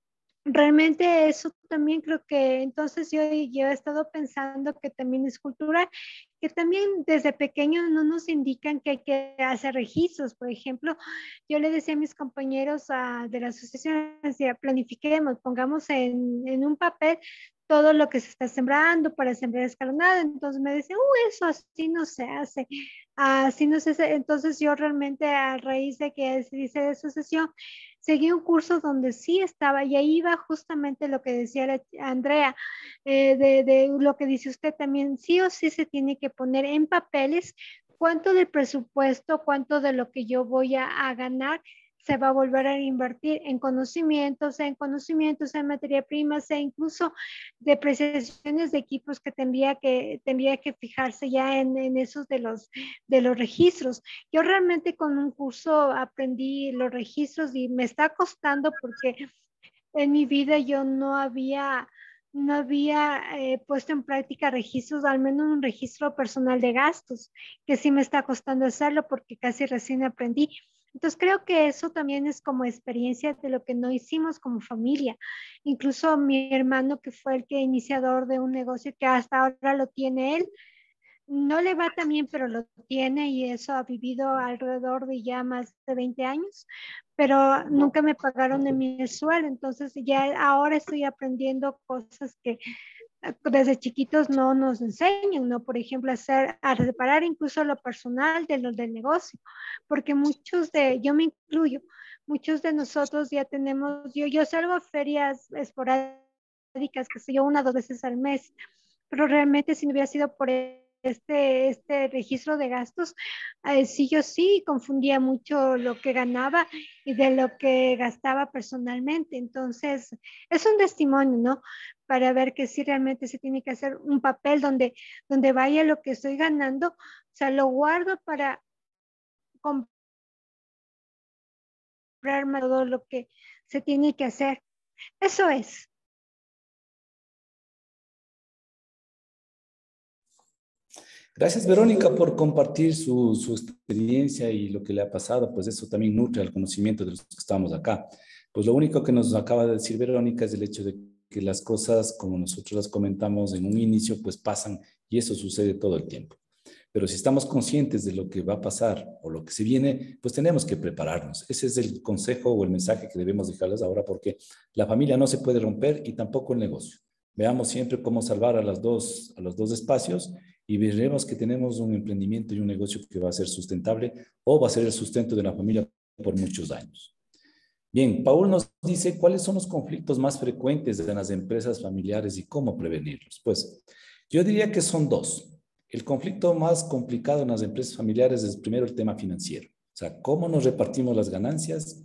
Realmente eso también creo que entonces yo, yo he estado pensando que también es cultural, que también desde pequeño no nos indican que hay que hacer registros. Por ejemplo, yo le decía a mis compañeros uh, de la asociación, decía, planifiquemos, pongamos en, en un papel todo lo que se está sembrando para sembrar escalonado. Entonces me decían, uh, eso así no se hace, así no se hace. Entonces yo realmente a raíz de que se dice de asociación, seguí un curso donde sí estaba, y ahí iba justamente lo que decía la, Andrea, eh, de, de lo que dice usted también, sí o sí se tiene que poner en papeles cuánto del presupuesto, cuánto de lo que yo voy a, a ganar se va a volver a invertir en conocimientos, en conocimientos, en materia prima, e incluso depreciaciones de equipos que tendría que, tendría que fijarse ya en, en esos de los, de los registros. Yo realmente con un curso aprendí los registros y me está costando porque en mi vida yo no había, no había eh, puesto en práctica registros, al menos un registro personal de gastos, que sí me está costando hacerlo porque casi recién aprendí. Entonces creo que eso también es como experiencia de lo que no hicimos como familia. Incluso mi hermano, que fue el que iniciador de un negocio que hasta ahora lo tiene él, no le va tan bien, pero lo tiene, y eso ha vivido alrededor de ya más de veinte años, pero nunca me pagaron en mi sueldo. Entonces ya ahora estoy aprendiendo cosas que desde chiquitos no nos enseñan, ¿no? Por ejemplo, hacer, a separar incluso lo personal de lo del negocio, porque muchos de, yo me incluyo, muchos de nosotros ya tenemos, yo, yo salgo a ferias esporádicas, que sé yo, una o dos veces al mes, pero realmente si no hubiera sido por este, este registro de gastos, eh, sí, yo sí confundía mucho lo que ganaba y de lo que gastaba personalmente. Entonces, es un testimonio, ¿no? Para ver que sí realmente se tiene que hacer un papel donde, donde vaya lo que estoy ganando, o sea, lo guardo para comprarme todo lo que se tiene que hacer. Eso es. Gracias, Verónica, por compartir su, su experiencia y lo que le ha pasado. Pues eso también nutre el conocimiento de los que estamos acá. Pues lo único que nos acaba de decir Verónica es el hecho de que las cosas, como nosotros las comentamos en un inicio, pues pasan, y eso sucede todo el tiempo. Pero si estamos conscientes de lo que va a pasar o lo que se viene, pues tenemos que prepararnos. Ese es el consejo o el mensaje que debemos dejarles ahora, porque la familia no se puede romper y tampoco el negocio. Veamos siempre cómo salvar a, las dos, a los dos espacios, y veremos que tenemos un emprendimiento y un negocio que va a ser sustentable o va a ser el sustento de la familia por muchos años. Bien, Paul nos dice cuáles son los conflictos más frecuentes en las empresas familiares y cómo prevenirlos. Pues yo diría que son dos. El conflicto más complicado en las empresas familiares es primero el tema financiero. O sea, cómo nos repartimos las ganancias,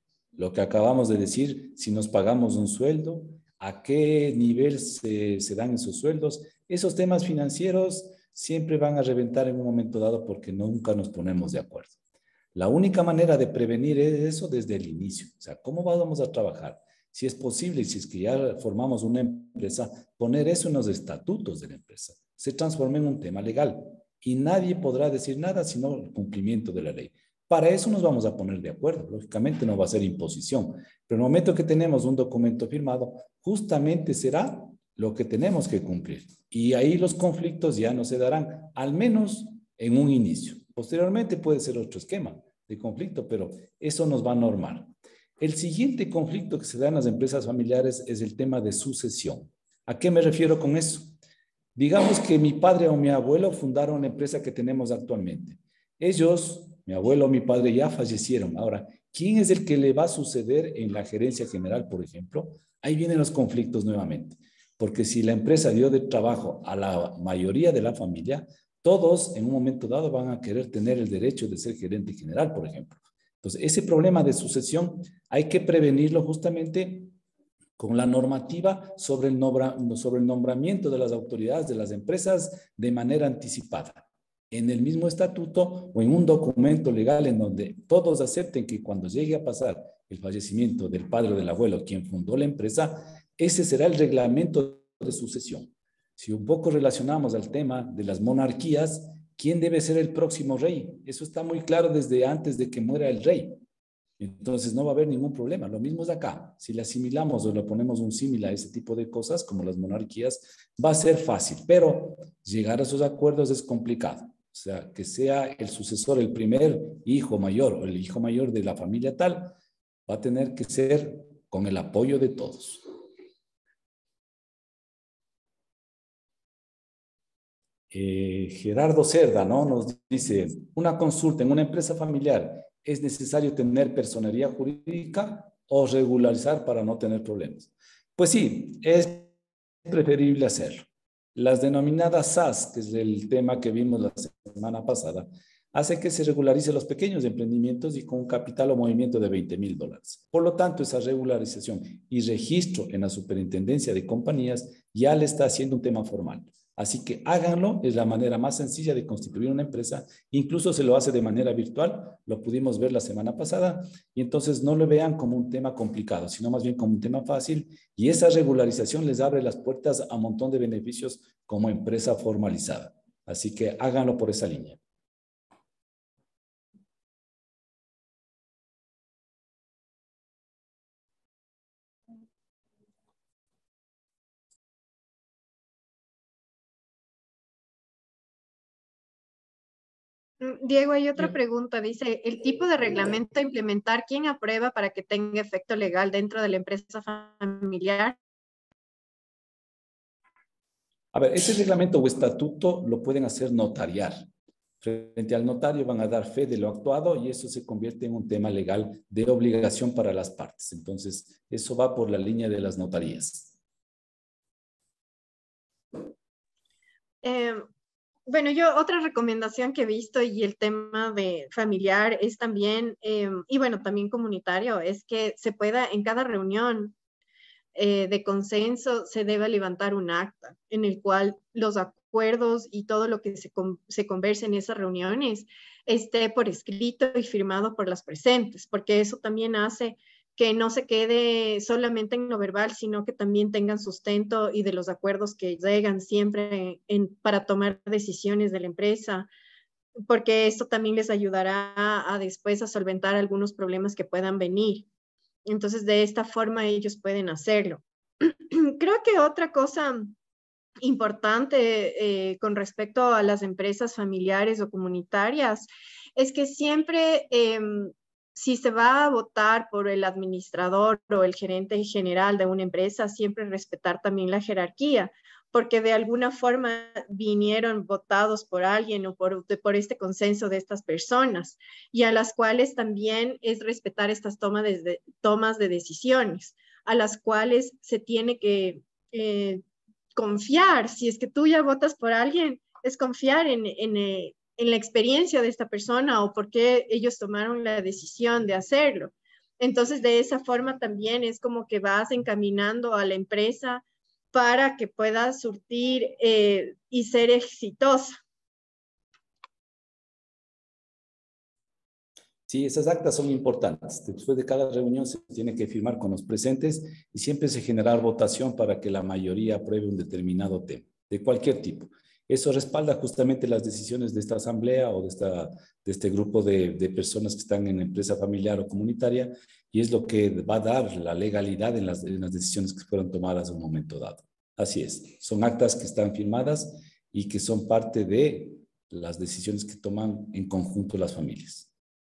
lo que acabamos de decir, si nos pagamos un sueldo, a qué nivel se, se dan esos sueldos. Esos temas financieros siempre van a reventar en un momento dado porque nunca nos ponemos de acuerdo. La única manera de prevenir es eso desde el inicio. O sea, ¿cómo vamos a trabajar? Si es posible, si es que ya formamos una empresa, poner eso en los estatutos de la empresa. Se transforma en un tema legal y nadie podrá decir nada sino el cumplimiento de la ley. Para eso nos vamos a poner de acuerdo. Lógicamente no va a ser imposición, pero en el momento que tenemos un documento firmado, justamente será lo que tenemos que cumplir. Y ahí los conflictos ya no se darán, al menos en un inicio. Posteriormente puede ser otro esquema de conflicto, pero eso nos va a normar. El siguiente conflicto que se da en las empresas familiares es el tema de sucesión. ¿A qué me refiero con eso? Digamos que mi padre o mi abuelo fundaron la empresa que tenemos actualmente. Ellos, mi abuelo o mi padre, ya fallecieron. Ahora, ¿quién es el que le va a suceder en la gerencia general, por ejemplo? Ahí vienen los conflictos nuevamente. Porque si la empresa dio de trabajo a la mayoría de la familia, todos en un momento dado van a querer tener el derecho de ser gerente general, por ejemplo. Entonces, ese problema de sucesión hay que prevenirlo justamente con la normativa sobre el, nombra, sobre el nombramiento de las autoridades de las empresas de manera anticipada. En el mismo estatuto o en un documento legal en donde todos acepten que cuando llegue a pasar el fallecimiento del padre o del abuelo, quien fundó la empresa, ese será el reglamento de sucesión. Si un poco relacionamos al tema de las monarquías, ¿quién debe ser el próximo rey? Eso está muy claro desde antes de que muera el rey. Entonces no va a haber ningún problema. Lo mismo es acá. Si le asimilamos o le ponemos un símil a ese tipo de cosas, como las monarquías, va a ser fácil, pero llegar a esos acuerdos es complicado. O sea, que sea el sucesor, el primer hijo mayor o el hijo mayor de la familia tal, va a tener que ser con el apoyo de todos. Eh, Gerardo Cerda, ¿no? Nos dice, una consulta en una empresa familiar, ¿es necesario tener personería jurídica o regularizar para no tener problemas? Pues sí, es preferible hacerlo. Las denominadas S A S, que es el tema que vimos la semana pasada, hace que se regularice los pequeños emprendimientos y con un capital o movimiento de veinte mil dólares. Por lo tanto, esa regularización y registro en la superintendencia de compañías ya le está haciendo un tema formal. Así que háganlo, es la manera más sencilla de constituir una empresa, incluso se lo hace de manera virtual, lo pudimos ver la semana pasada, y entonces no lo vean como un tema complicado, sino más bien como un tema fácil, y esa regularización les abre las puertas a un montón de beneficios como empresa formalizada. Así que háganlo por esa línea. Diego, hay otra pregunta. Dice, ¿el tipo de reglamento a implementar, quién aprueba para que tenga efecto legal dentro de la empresa familiar? A ver, ese reglamento o estatuto lo pueden hacer notariar. Frente al notario van a dar fe de lo actuado y eso se convierte en un tema legal de obligación para las partes. Entonces, eso va por la línea de las notarías. Eh, Bueno, yo otra recomendación que he visto y el tema de familiar es también, eh, y bueno, también comunitario, es que se pueda en cada reunión eh, de consenso se debe levantar un acta en el cual los acuerdos y todo lo que se, con, se converse en esas reuniones esté por escrito y firmado por las presentes, porque eso también hace que no se quede solamente en lo verbal, sino que también tengan sustento y de los acuerdos que llegan siempre en, para tomar decisiones de la empresa, porque esto también les ayudará a, a después a solventar algunos problemas que puedan venir. Entonces, de esta forma ellos pueden hacerlo. Creo que otra cosa importante eh, con respecto a las empresas familiares o comunitarias es que siempre... Eh, si se va a votar por el administrador o el gerente general de una empresa, siempre respetar también la jerarquía, porque de alguna forma vinieron votados por alguien o por, por este consenso de estas personas, y a las cuales también es respetar estas tomas de, tomas de decisiones, a las cuales se tiene que eh, confiar. Si es que tú ya votas por alguien, es confiar en, en, en la experiencia de esta persona o por qué ellos tomaron la decisión de hacerlo. Entonces, de esa forma también es como que vas encaminando a la empresa para que pueda surtir eh, y ser exitosa. Sí, esas actas son importantes. Después de cada reunión se tiene que firmar con los presentes y siempre se genera votación para que la mayoría apruebe un determinado tema, de cualquier tipo. Eso respalda justamente las decisiones de esta asamblea o de, esta, de este grupo de, de personas que están en la empresa familiar o comunitaria, y es lo que va a dar la legalidad en las, en las decisiones que fueron tomadas en un momento dado. Así es, son actas que están firmadas y que son parte de las decisiones que toman en conjunto las familias.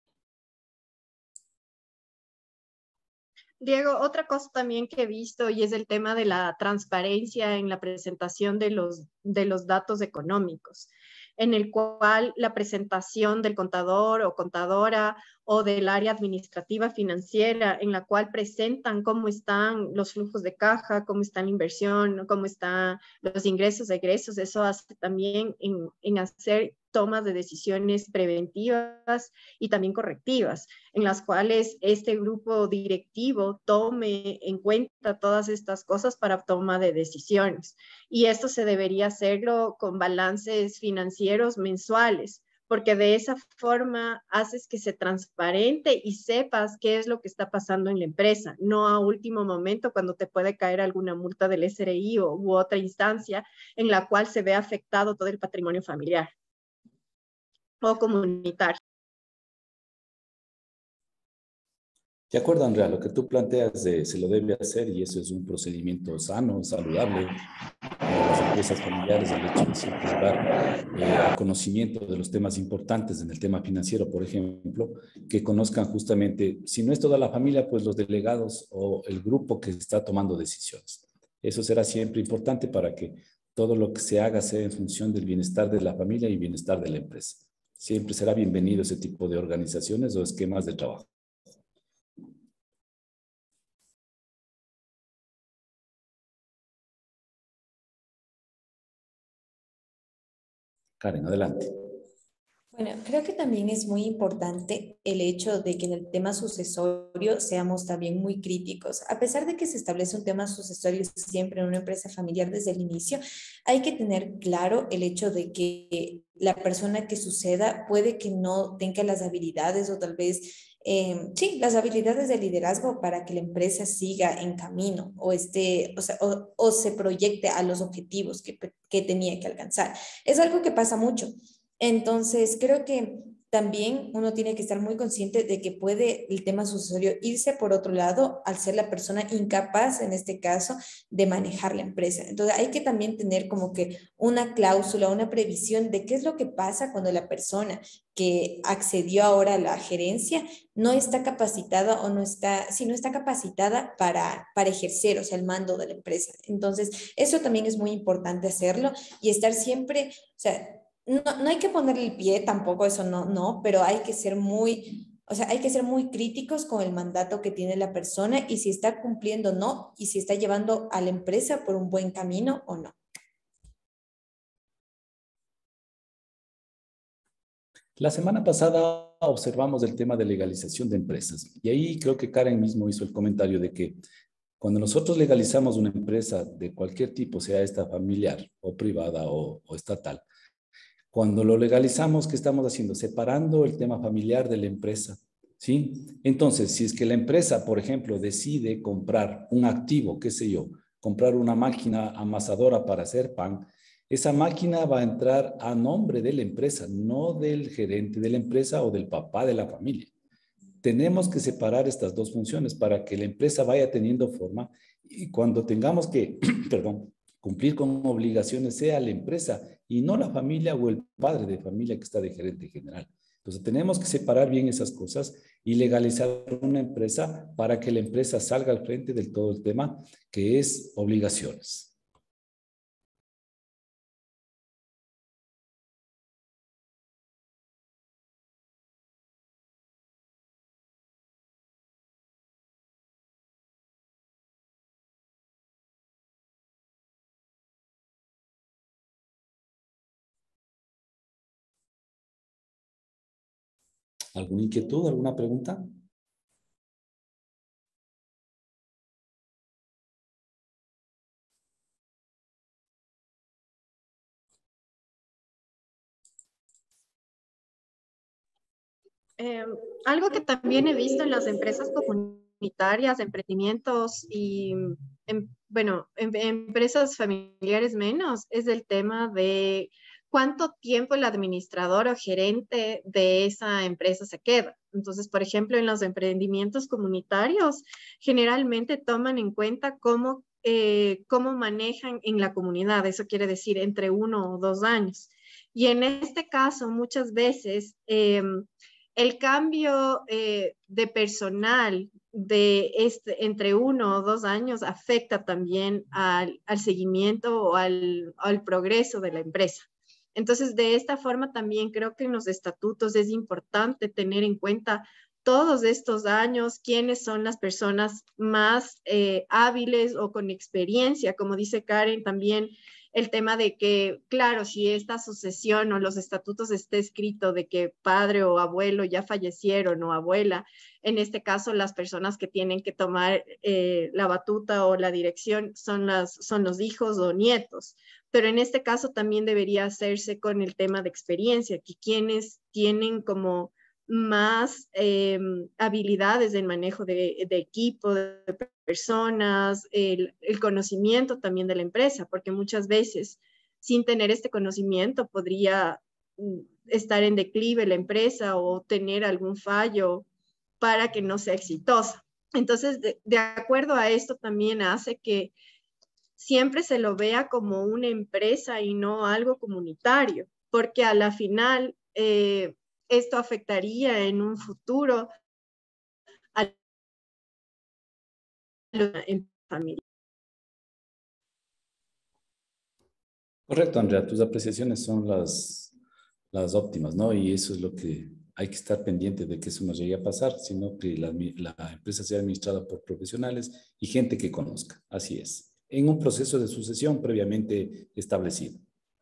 Diego, otra cosa también que he visto y es el tema de la transparencia en la presentación de los, de los datos económicos, en el cual la presentación del contador o contadora o del área administrativa financiera, en la cual presentan cómo están los flujos de caja, cómo está la inversión, cómo están los ingresos, egresos. Eso hace también en, en hacer tomas de decisiones preventivas y también correctivas, en las cuales este grupo directivo tome en cuenta todas estas cosas para toma de decisiones. Y esto se debería hacerlo con balances financieros mensuales, porque de esa forma haces que se transparente y sepas qué es lo que está pasando en la empresa, no a último momento cuando te puede caer alguna multa del S R I o, u otra instancia en la cual se ve afectado todo el patrimonio familiar o comunitario. De acuerdo, Andrea, lo que tú planteas eh, se lo debe hacer y eso es un procedimiento sano, saludable para las empresas familiares, el hecho de siempre llevar eh, a conocimiento de los temas importantes en el tema financiero, por ejemplo, que conozcan justamente, si no es toda la familia, pues los delegados o el grupo que está tomando decisiones. Eso será siempre importante para que todo lo que se haga sea en función del bienestar de la familia y bienestar de la empresa. Siempre será bienvenido ese tipo de organizaciones o esquemas de trabajo. Karen, adelante. Bueno, creo que también es muy importante el hecho de que en el tema sucesorio seamos también muy críticos. A pesar de que se establece un tema sucesorio siempre en una empresa familiar desde el inicio, hay que tener claro el hecho de que la persona que suceda puede que no tenga las habilidades o tal vez Eh, sí, las habilidades de liderazgo para que la empresa siga en camino o, esté, o, sea, o, o se proyecte a los objetivos que, que tenía que alcanzar. Es algo que pasa mucho. Entonces, creo que también uno tiene que estar muy consciente de que puede el tema sucesorio irse por otro lado al ser la persona incapaz, en este caso, de manejar la empresa. Entonces, hay que también tener como que una cláusula, una previsión de qué es lo que pasa cuando la persona que accedió ahora a la gerencia no está capacitada o no está, si no está capacitada para, para ejercer, o sea, el mando de la empresa. Entonces, eso también es muy importante hacerlo y estar siempre, o sea, no, no hay que ponerle el pie tampoco, eso no, no, pero hay que ser muy, o sea, hay que ser muy críticos con el mandato que tiene la persona y si está cumpliendo o no, y si está llevando a la empresa por un buen camino o no. La semana pasada observamos el tema de legalización de empresas y ahí creo que Karen mismo hizo el comentario de que cuando nosotros legalizamos una empresa de cualquier tipo, sea esta familiar o privada o, o estatal, cuando lo legalizamos, ¿qué estamos haciendo? Separando el tema familiar de la empresa, ¿sí? Entonces, si es que la empresa, por ejemplo, decide comprar un activo, qué sé yo, comprar una máquina amasadora para hacer pan, esa máquina va a entrar a nombre de la empresa, no del gerente de la empresa o del papá de la familia. Tenemos que separar estas dos funciones para que la empresa vaya teniendo forma y cuando tengamos que, perdón, cumplir con obligaciones sea la empresa y no la familia o el padre de familia que está de gerente general. Entonces tenemos que separar bien esas cosas y legalizar una empresa para que la empresa salga al frente del todo el tema que es obligaciones. ¿Alguna inquietud, alguna pregunta? Eh, algo que también he visto en las empresas comunitarias, emprendimientos y, em, bueno, em, empresas familiares menos, es el tema de cuánto tiempo el administrador o gerente de esa empresa se queda. Entonces, por ejemplo, en los emprendimientos comunitarios, generalmente toman en cuenta cómo, eh, cómo manejan en la comunidad. Eso quiere decir entre uno o dos años. Y en este caso, muchas veces, eh, el cambio eh, de personal de este, entre uno o dos años afecta también al, al seguimiento o al, al progreso de la empresa. Entonces, de esta forma también creo que en los estatutos es importante tener en cuenta todos estos años quiénes son las personas más eh, hábiles o con experiencia, como dice Karen también, el tema de que, claro, si esta sucesión o los estatutos esté escrito de que padre o abuelo ya fallecieron o abuela, en este caso las personas que tienen que tomar eh, la batuta o la dirección son, las, son los hijos o nietos. Pero en este caso también debería hacerse con el tema de experiencia, que quienes tienen como más eh, habilidades en manejo de, de equipo, de personas, el, el conocimiento también de la empresa, porque muchas veces sin tener este conocimiento podría estar en declive la empresa o tener algún fallo para que no sea exitosa. Entonces, de, de acuerdo a esto también hace que siempre se lo vea como una empresa y no algo comunitario, porque a la final eh, esto afectaría en un futuro a la familia. Correcto, Andrea, tus apreciaciones son las, las óptimas, ¿no? Y eso es lo que hay que estar pendiente de que eso no llegue a pasar, sino que la, la empresa sea administrada por profesionales y gente que conozca. Así es, en un proceso de sucesión previamente establecido.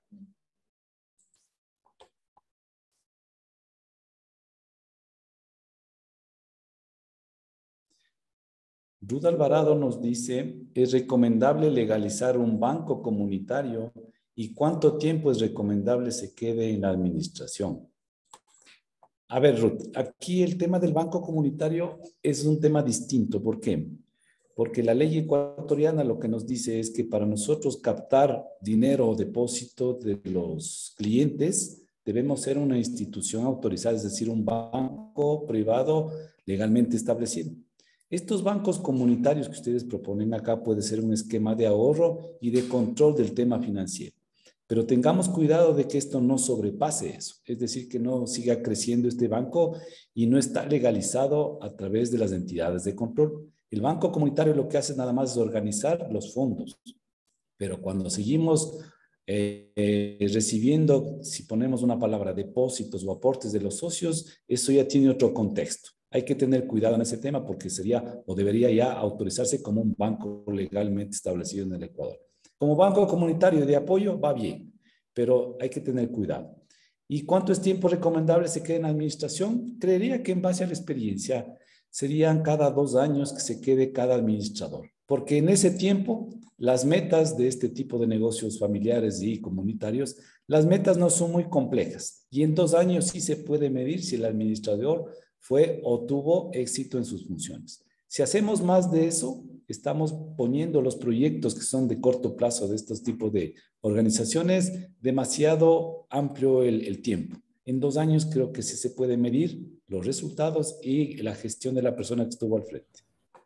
Ruth Alvarado nos dice, ¿es recomendable legalizar un banco comunitario y cuánto tiempo es recomendable se quede en la administración? A ver, Ruth, aquí el tema del banco comunitario es un tema distinto. ¿Por qué? Porque la ley ecuatoriana lo que nos dice es que para nosotros captar dinero o depósito de los clientes debemos ser una institución autorizada, es decir, un banco privado legalmente establecido. Estos bancos comunitarios que ustedes proponen acá puede ser un esquema de ahorro y de control del tema financiero. Pero tengamos cuidado de que esto no sobrepase eso. Es decir, que no siga creciendo este banco y no está legalizado a través de las entidades de control. El banco comunitario lo que hace nada más es organizar los fondos. Pero cuando seguimos eh, eh, recibiendo, si ponemos una palabra, depósitos o aportes de los socios, eso ya tiene otro contexto. Hay que tener cuidado en ese tema porque sería o debería ya autorizarse como un banco legalmente establecido en el Ecuador. Como banco comunitario de apoyo va bien, pero hay que tener cuidado. ¿Y cuánto es tiempo recomendable se quede en administración? Creería que en base a la experiencia serían cada dos años que se quede cada administrador, porque en ese tiempo las metas de este tipo de negocios familiares y comunitarios, las metas no son muy complejas y en dos años sí se puede medir si el administrador fue o tuvo éxito en sus funciones. Si hacemos más de eso, estamos poniendo los proyectos que son de corto plazo de estos tipos de organizaciones demasiado amplio el, el tiempo. En dos años creo que sí se puede medir los resultados y la gestión de la persona que estuvo al frente.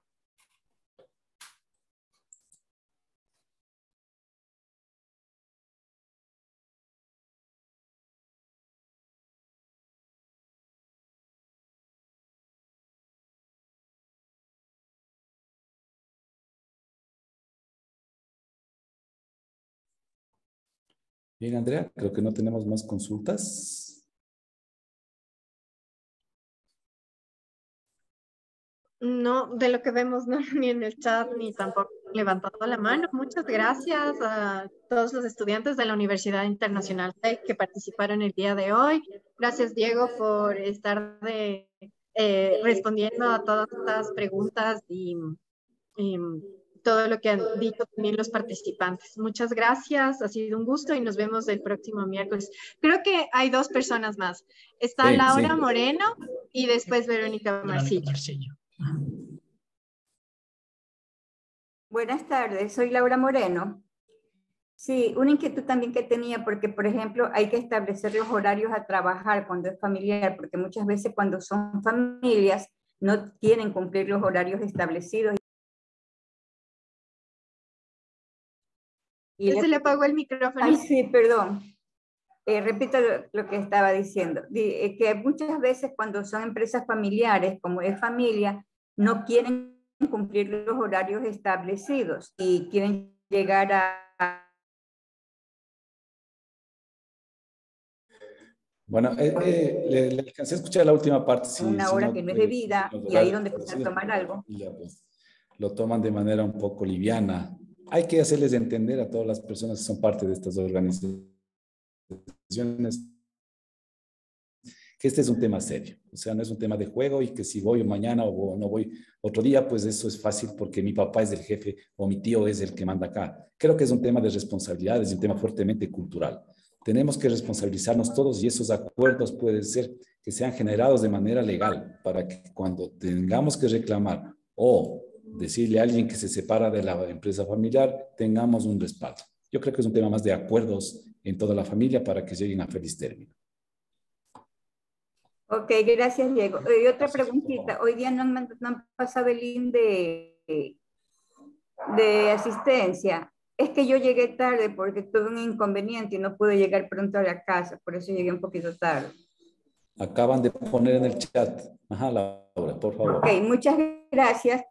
Bien, Andrea, creo que no tenemos más consultas. No, de lo que vemos, no, ni en el chat, ni tampoco levantando la mano. Muchas gracias a todos los estudiantes de la Universidad Internacional T E C que participaron el día de hoy. Gracias, Diego, por estar de, eh, respondiendo a todas estas preguntas y, y todo lo que han dicho también los participantes. Muchas gracias, ha sido un gusto y nos vemos el próximo miércoles. Creo que hay dos personas más. Está Sí, Laura sí. Moreno y después Verónica Marcillo. Buenas tardes, soy Laura Moreno. Sí, una inquietud también que tenía, porque por ejemplo hay que establecer los horarios a trabajar cuando es familiar, porque muchas veces cuando son familias no quieren cumplir los horarios establecidos. Y Se le, le apagó el micrófono. Ay, sí, perdón. Eh, repito lo, lo que estaba diciendo. De, que muchas veces cuando son empresas familiares, como es familia, no quieren cumplir los horarios establecidos y quieren llegar a... Bueno, eh, eh, le, le alcancé a escuchar la última parte. Si, Una si hora no, que no es pues, debida nos y ahí da- donde empiezan a tomar algo. y ya, pues, lo toman de manera un poco liviana. Hay que hacerles entender a todas las personas que son parte de estas organizaciones que este es un tema serio, o sea, no es un tema de juego y que si voy mañana o no voy otro día, pues eso es fácil porque mi papá es el jefe o mi tío es el que manda acá. Creo que es un tema de responsabilidad, es un tema fuertemente cultural. Tenemos que responsabilizarnos todos y esos acuerdos pueden ser que sean generados de manera legal para que cuando tengamos que reclamar o decirle a alguien que se separa de la empresa familiar, tengamos un respaldo. Yo creo que es un tema más de acuerdos en toda la familia para que lleguen a feliz término. Ok, gracias, Diego. Y otra preguntita. Hoy día no han, no han pasado el link de, de asistencia. Es que yo llegué tarde porque tuve un inconveniente y no pude llegar pronto a la casa, por eso llegué un poquito tarde. Acaban de poner en el chat. Ajá, Laura, por favor. Ok, muchas gracias.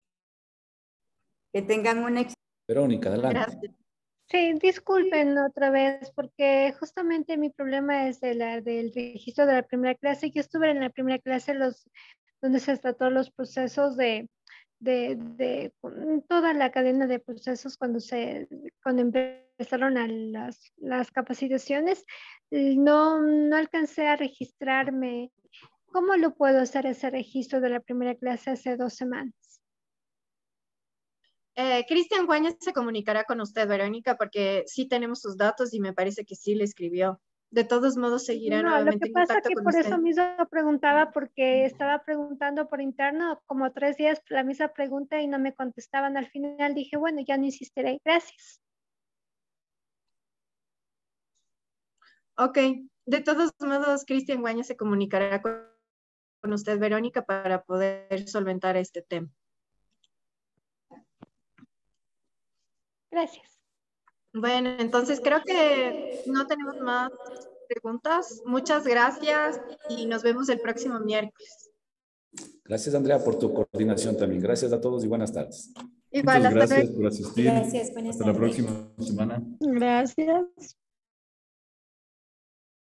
Que tengan una ex- Verónica, adelante. Gracias. Sí, disculpen otra vez, porque justamente mi problema es de la, del registro de la primera clase. Yo estuve en la primera clase los, donde se trató los procesos de, de, de toda la cadena de procesos cuando, se, cuando empezaron a las, las capacitaciones. No, no alcancé a registrarme. ¿Cómo lo puedo hacer ese registro de la primera clase hace dos semanas? Eh, Cristian Guañez se comunicará con usted, Verónica, porque sí tenemos sus datos y me parece que sí le escribió. De todos modos, seguirá No, lo nuevamente que en pasa contacto que con por usted. eso mismo preguntaba, porque estaba preguntando por interno como tres días la misma pregunta y no me contestaban. Al final dije, bueno, ya no insistiré. Gracias. Ok, de todos modos, Cristian Guañez se comunicará con, con usted, Verónica, para poder solventar este tema. Gracias. Bueno, entonces creo que no tenemos más preguntas. Muchas gracias y nos vemos el próximo miércoles. Gracias, Andrea, por tu coordinación también. Gracias a todos y buenas tardes. Igual, Muchas hasta gracias luego. por asistir. Gracias, buenas Hasta la tardes. próxima semana. Gracias.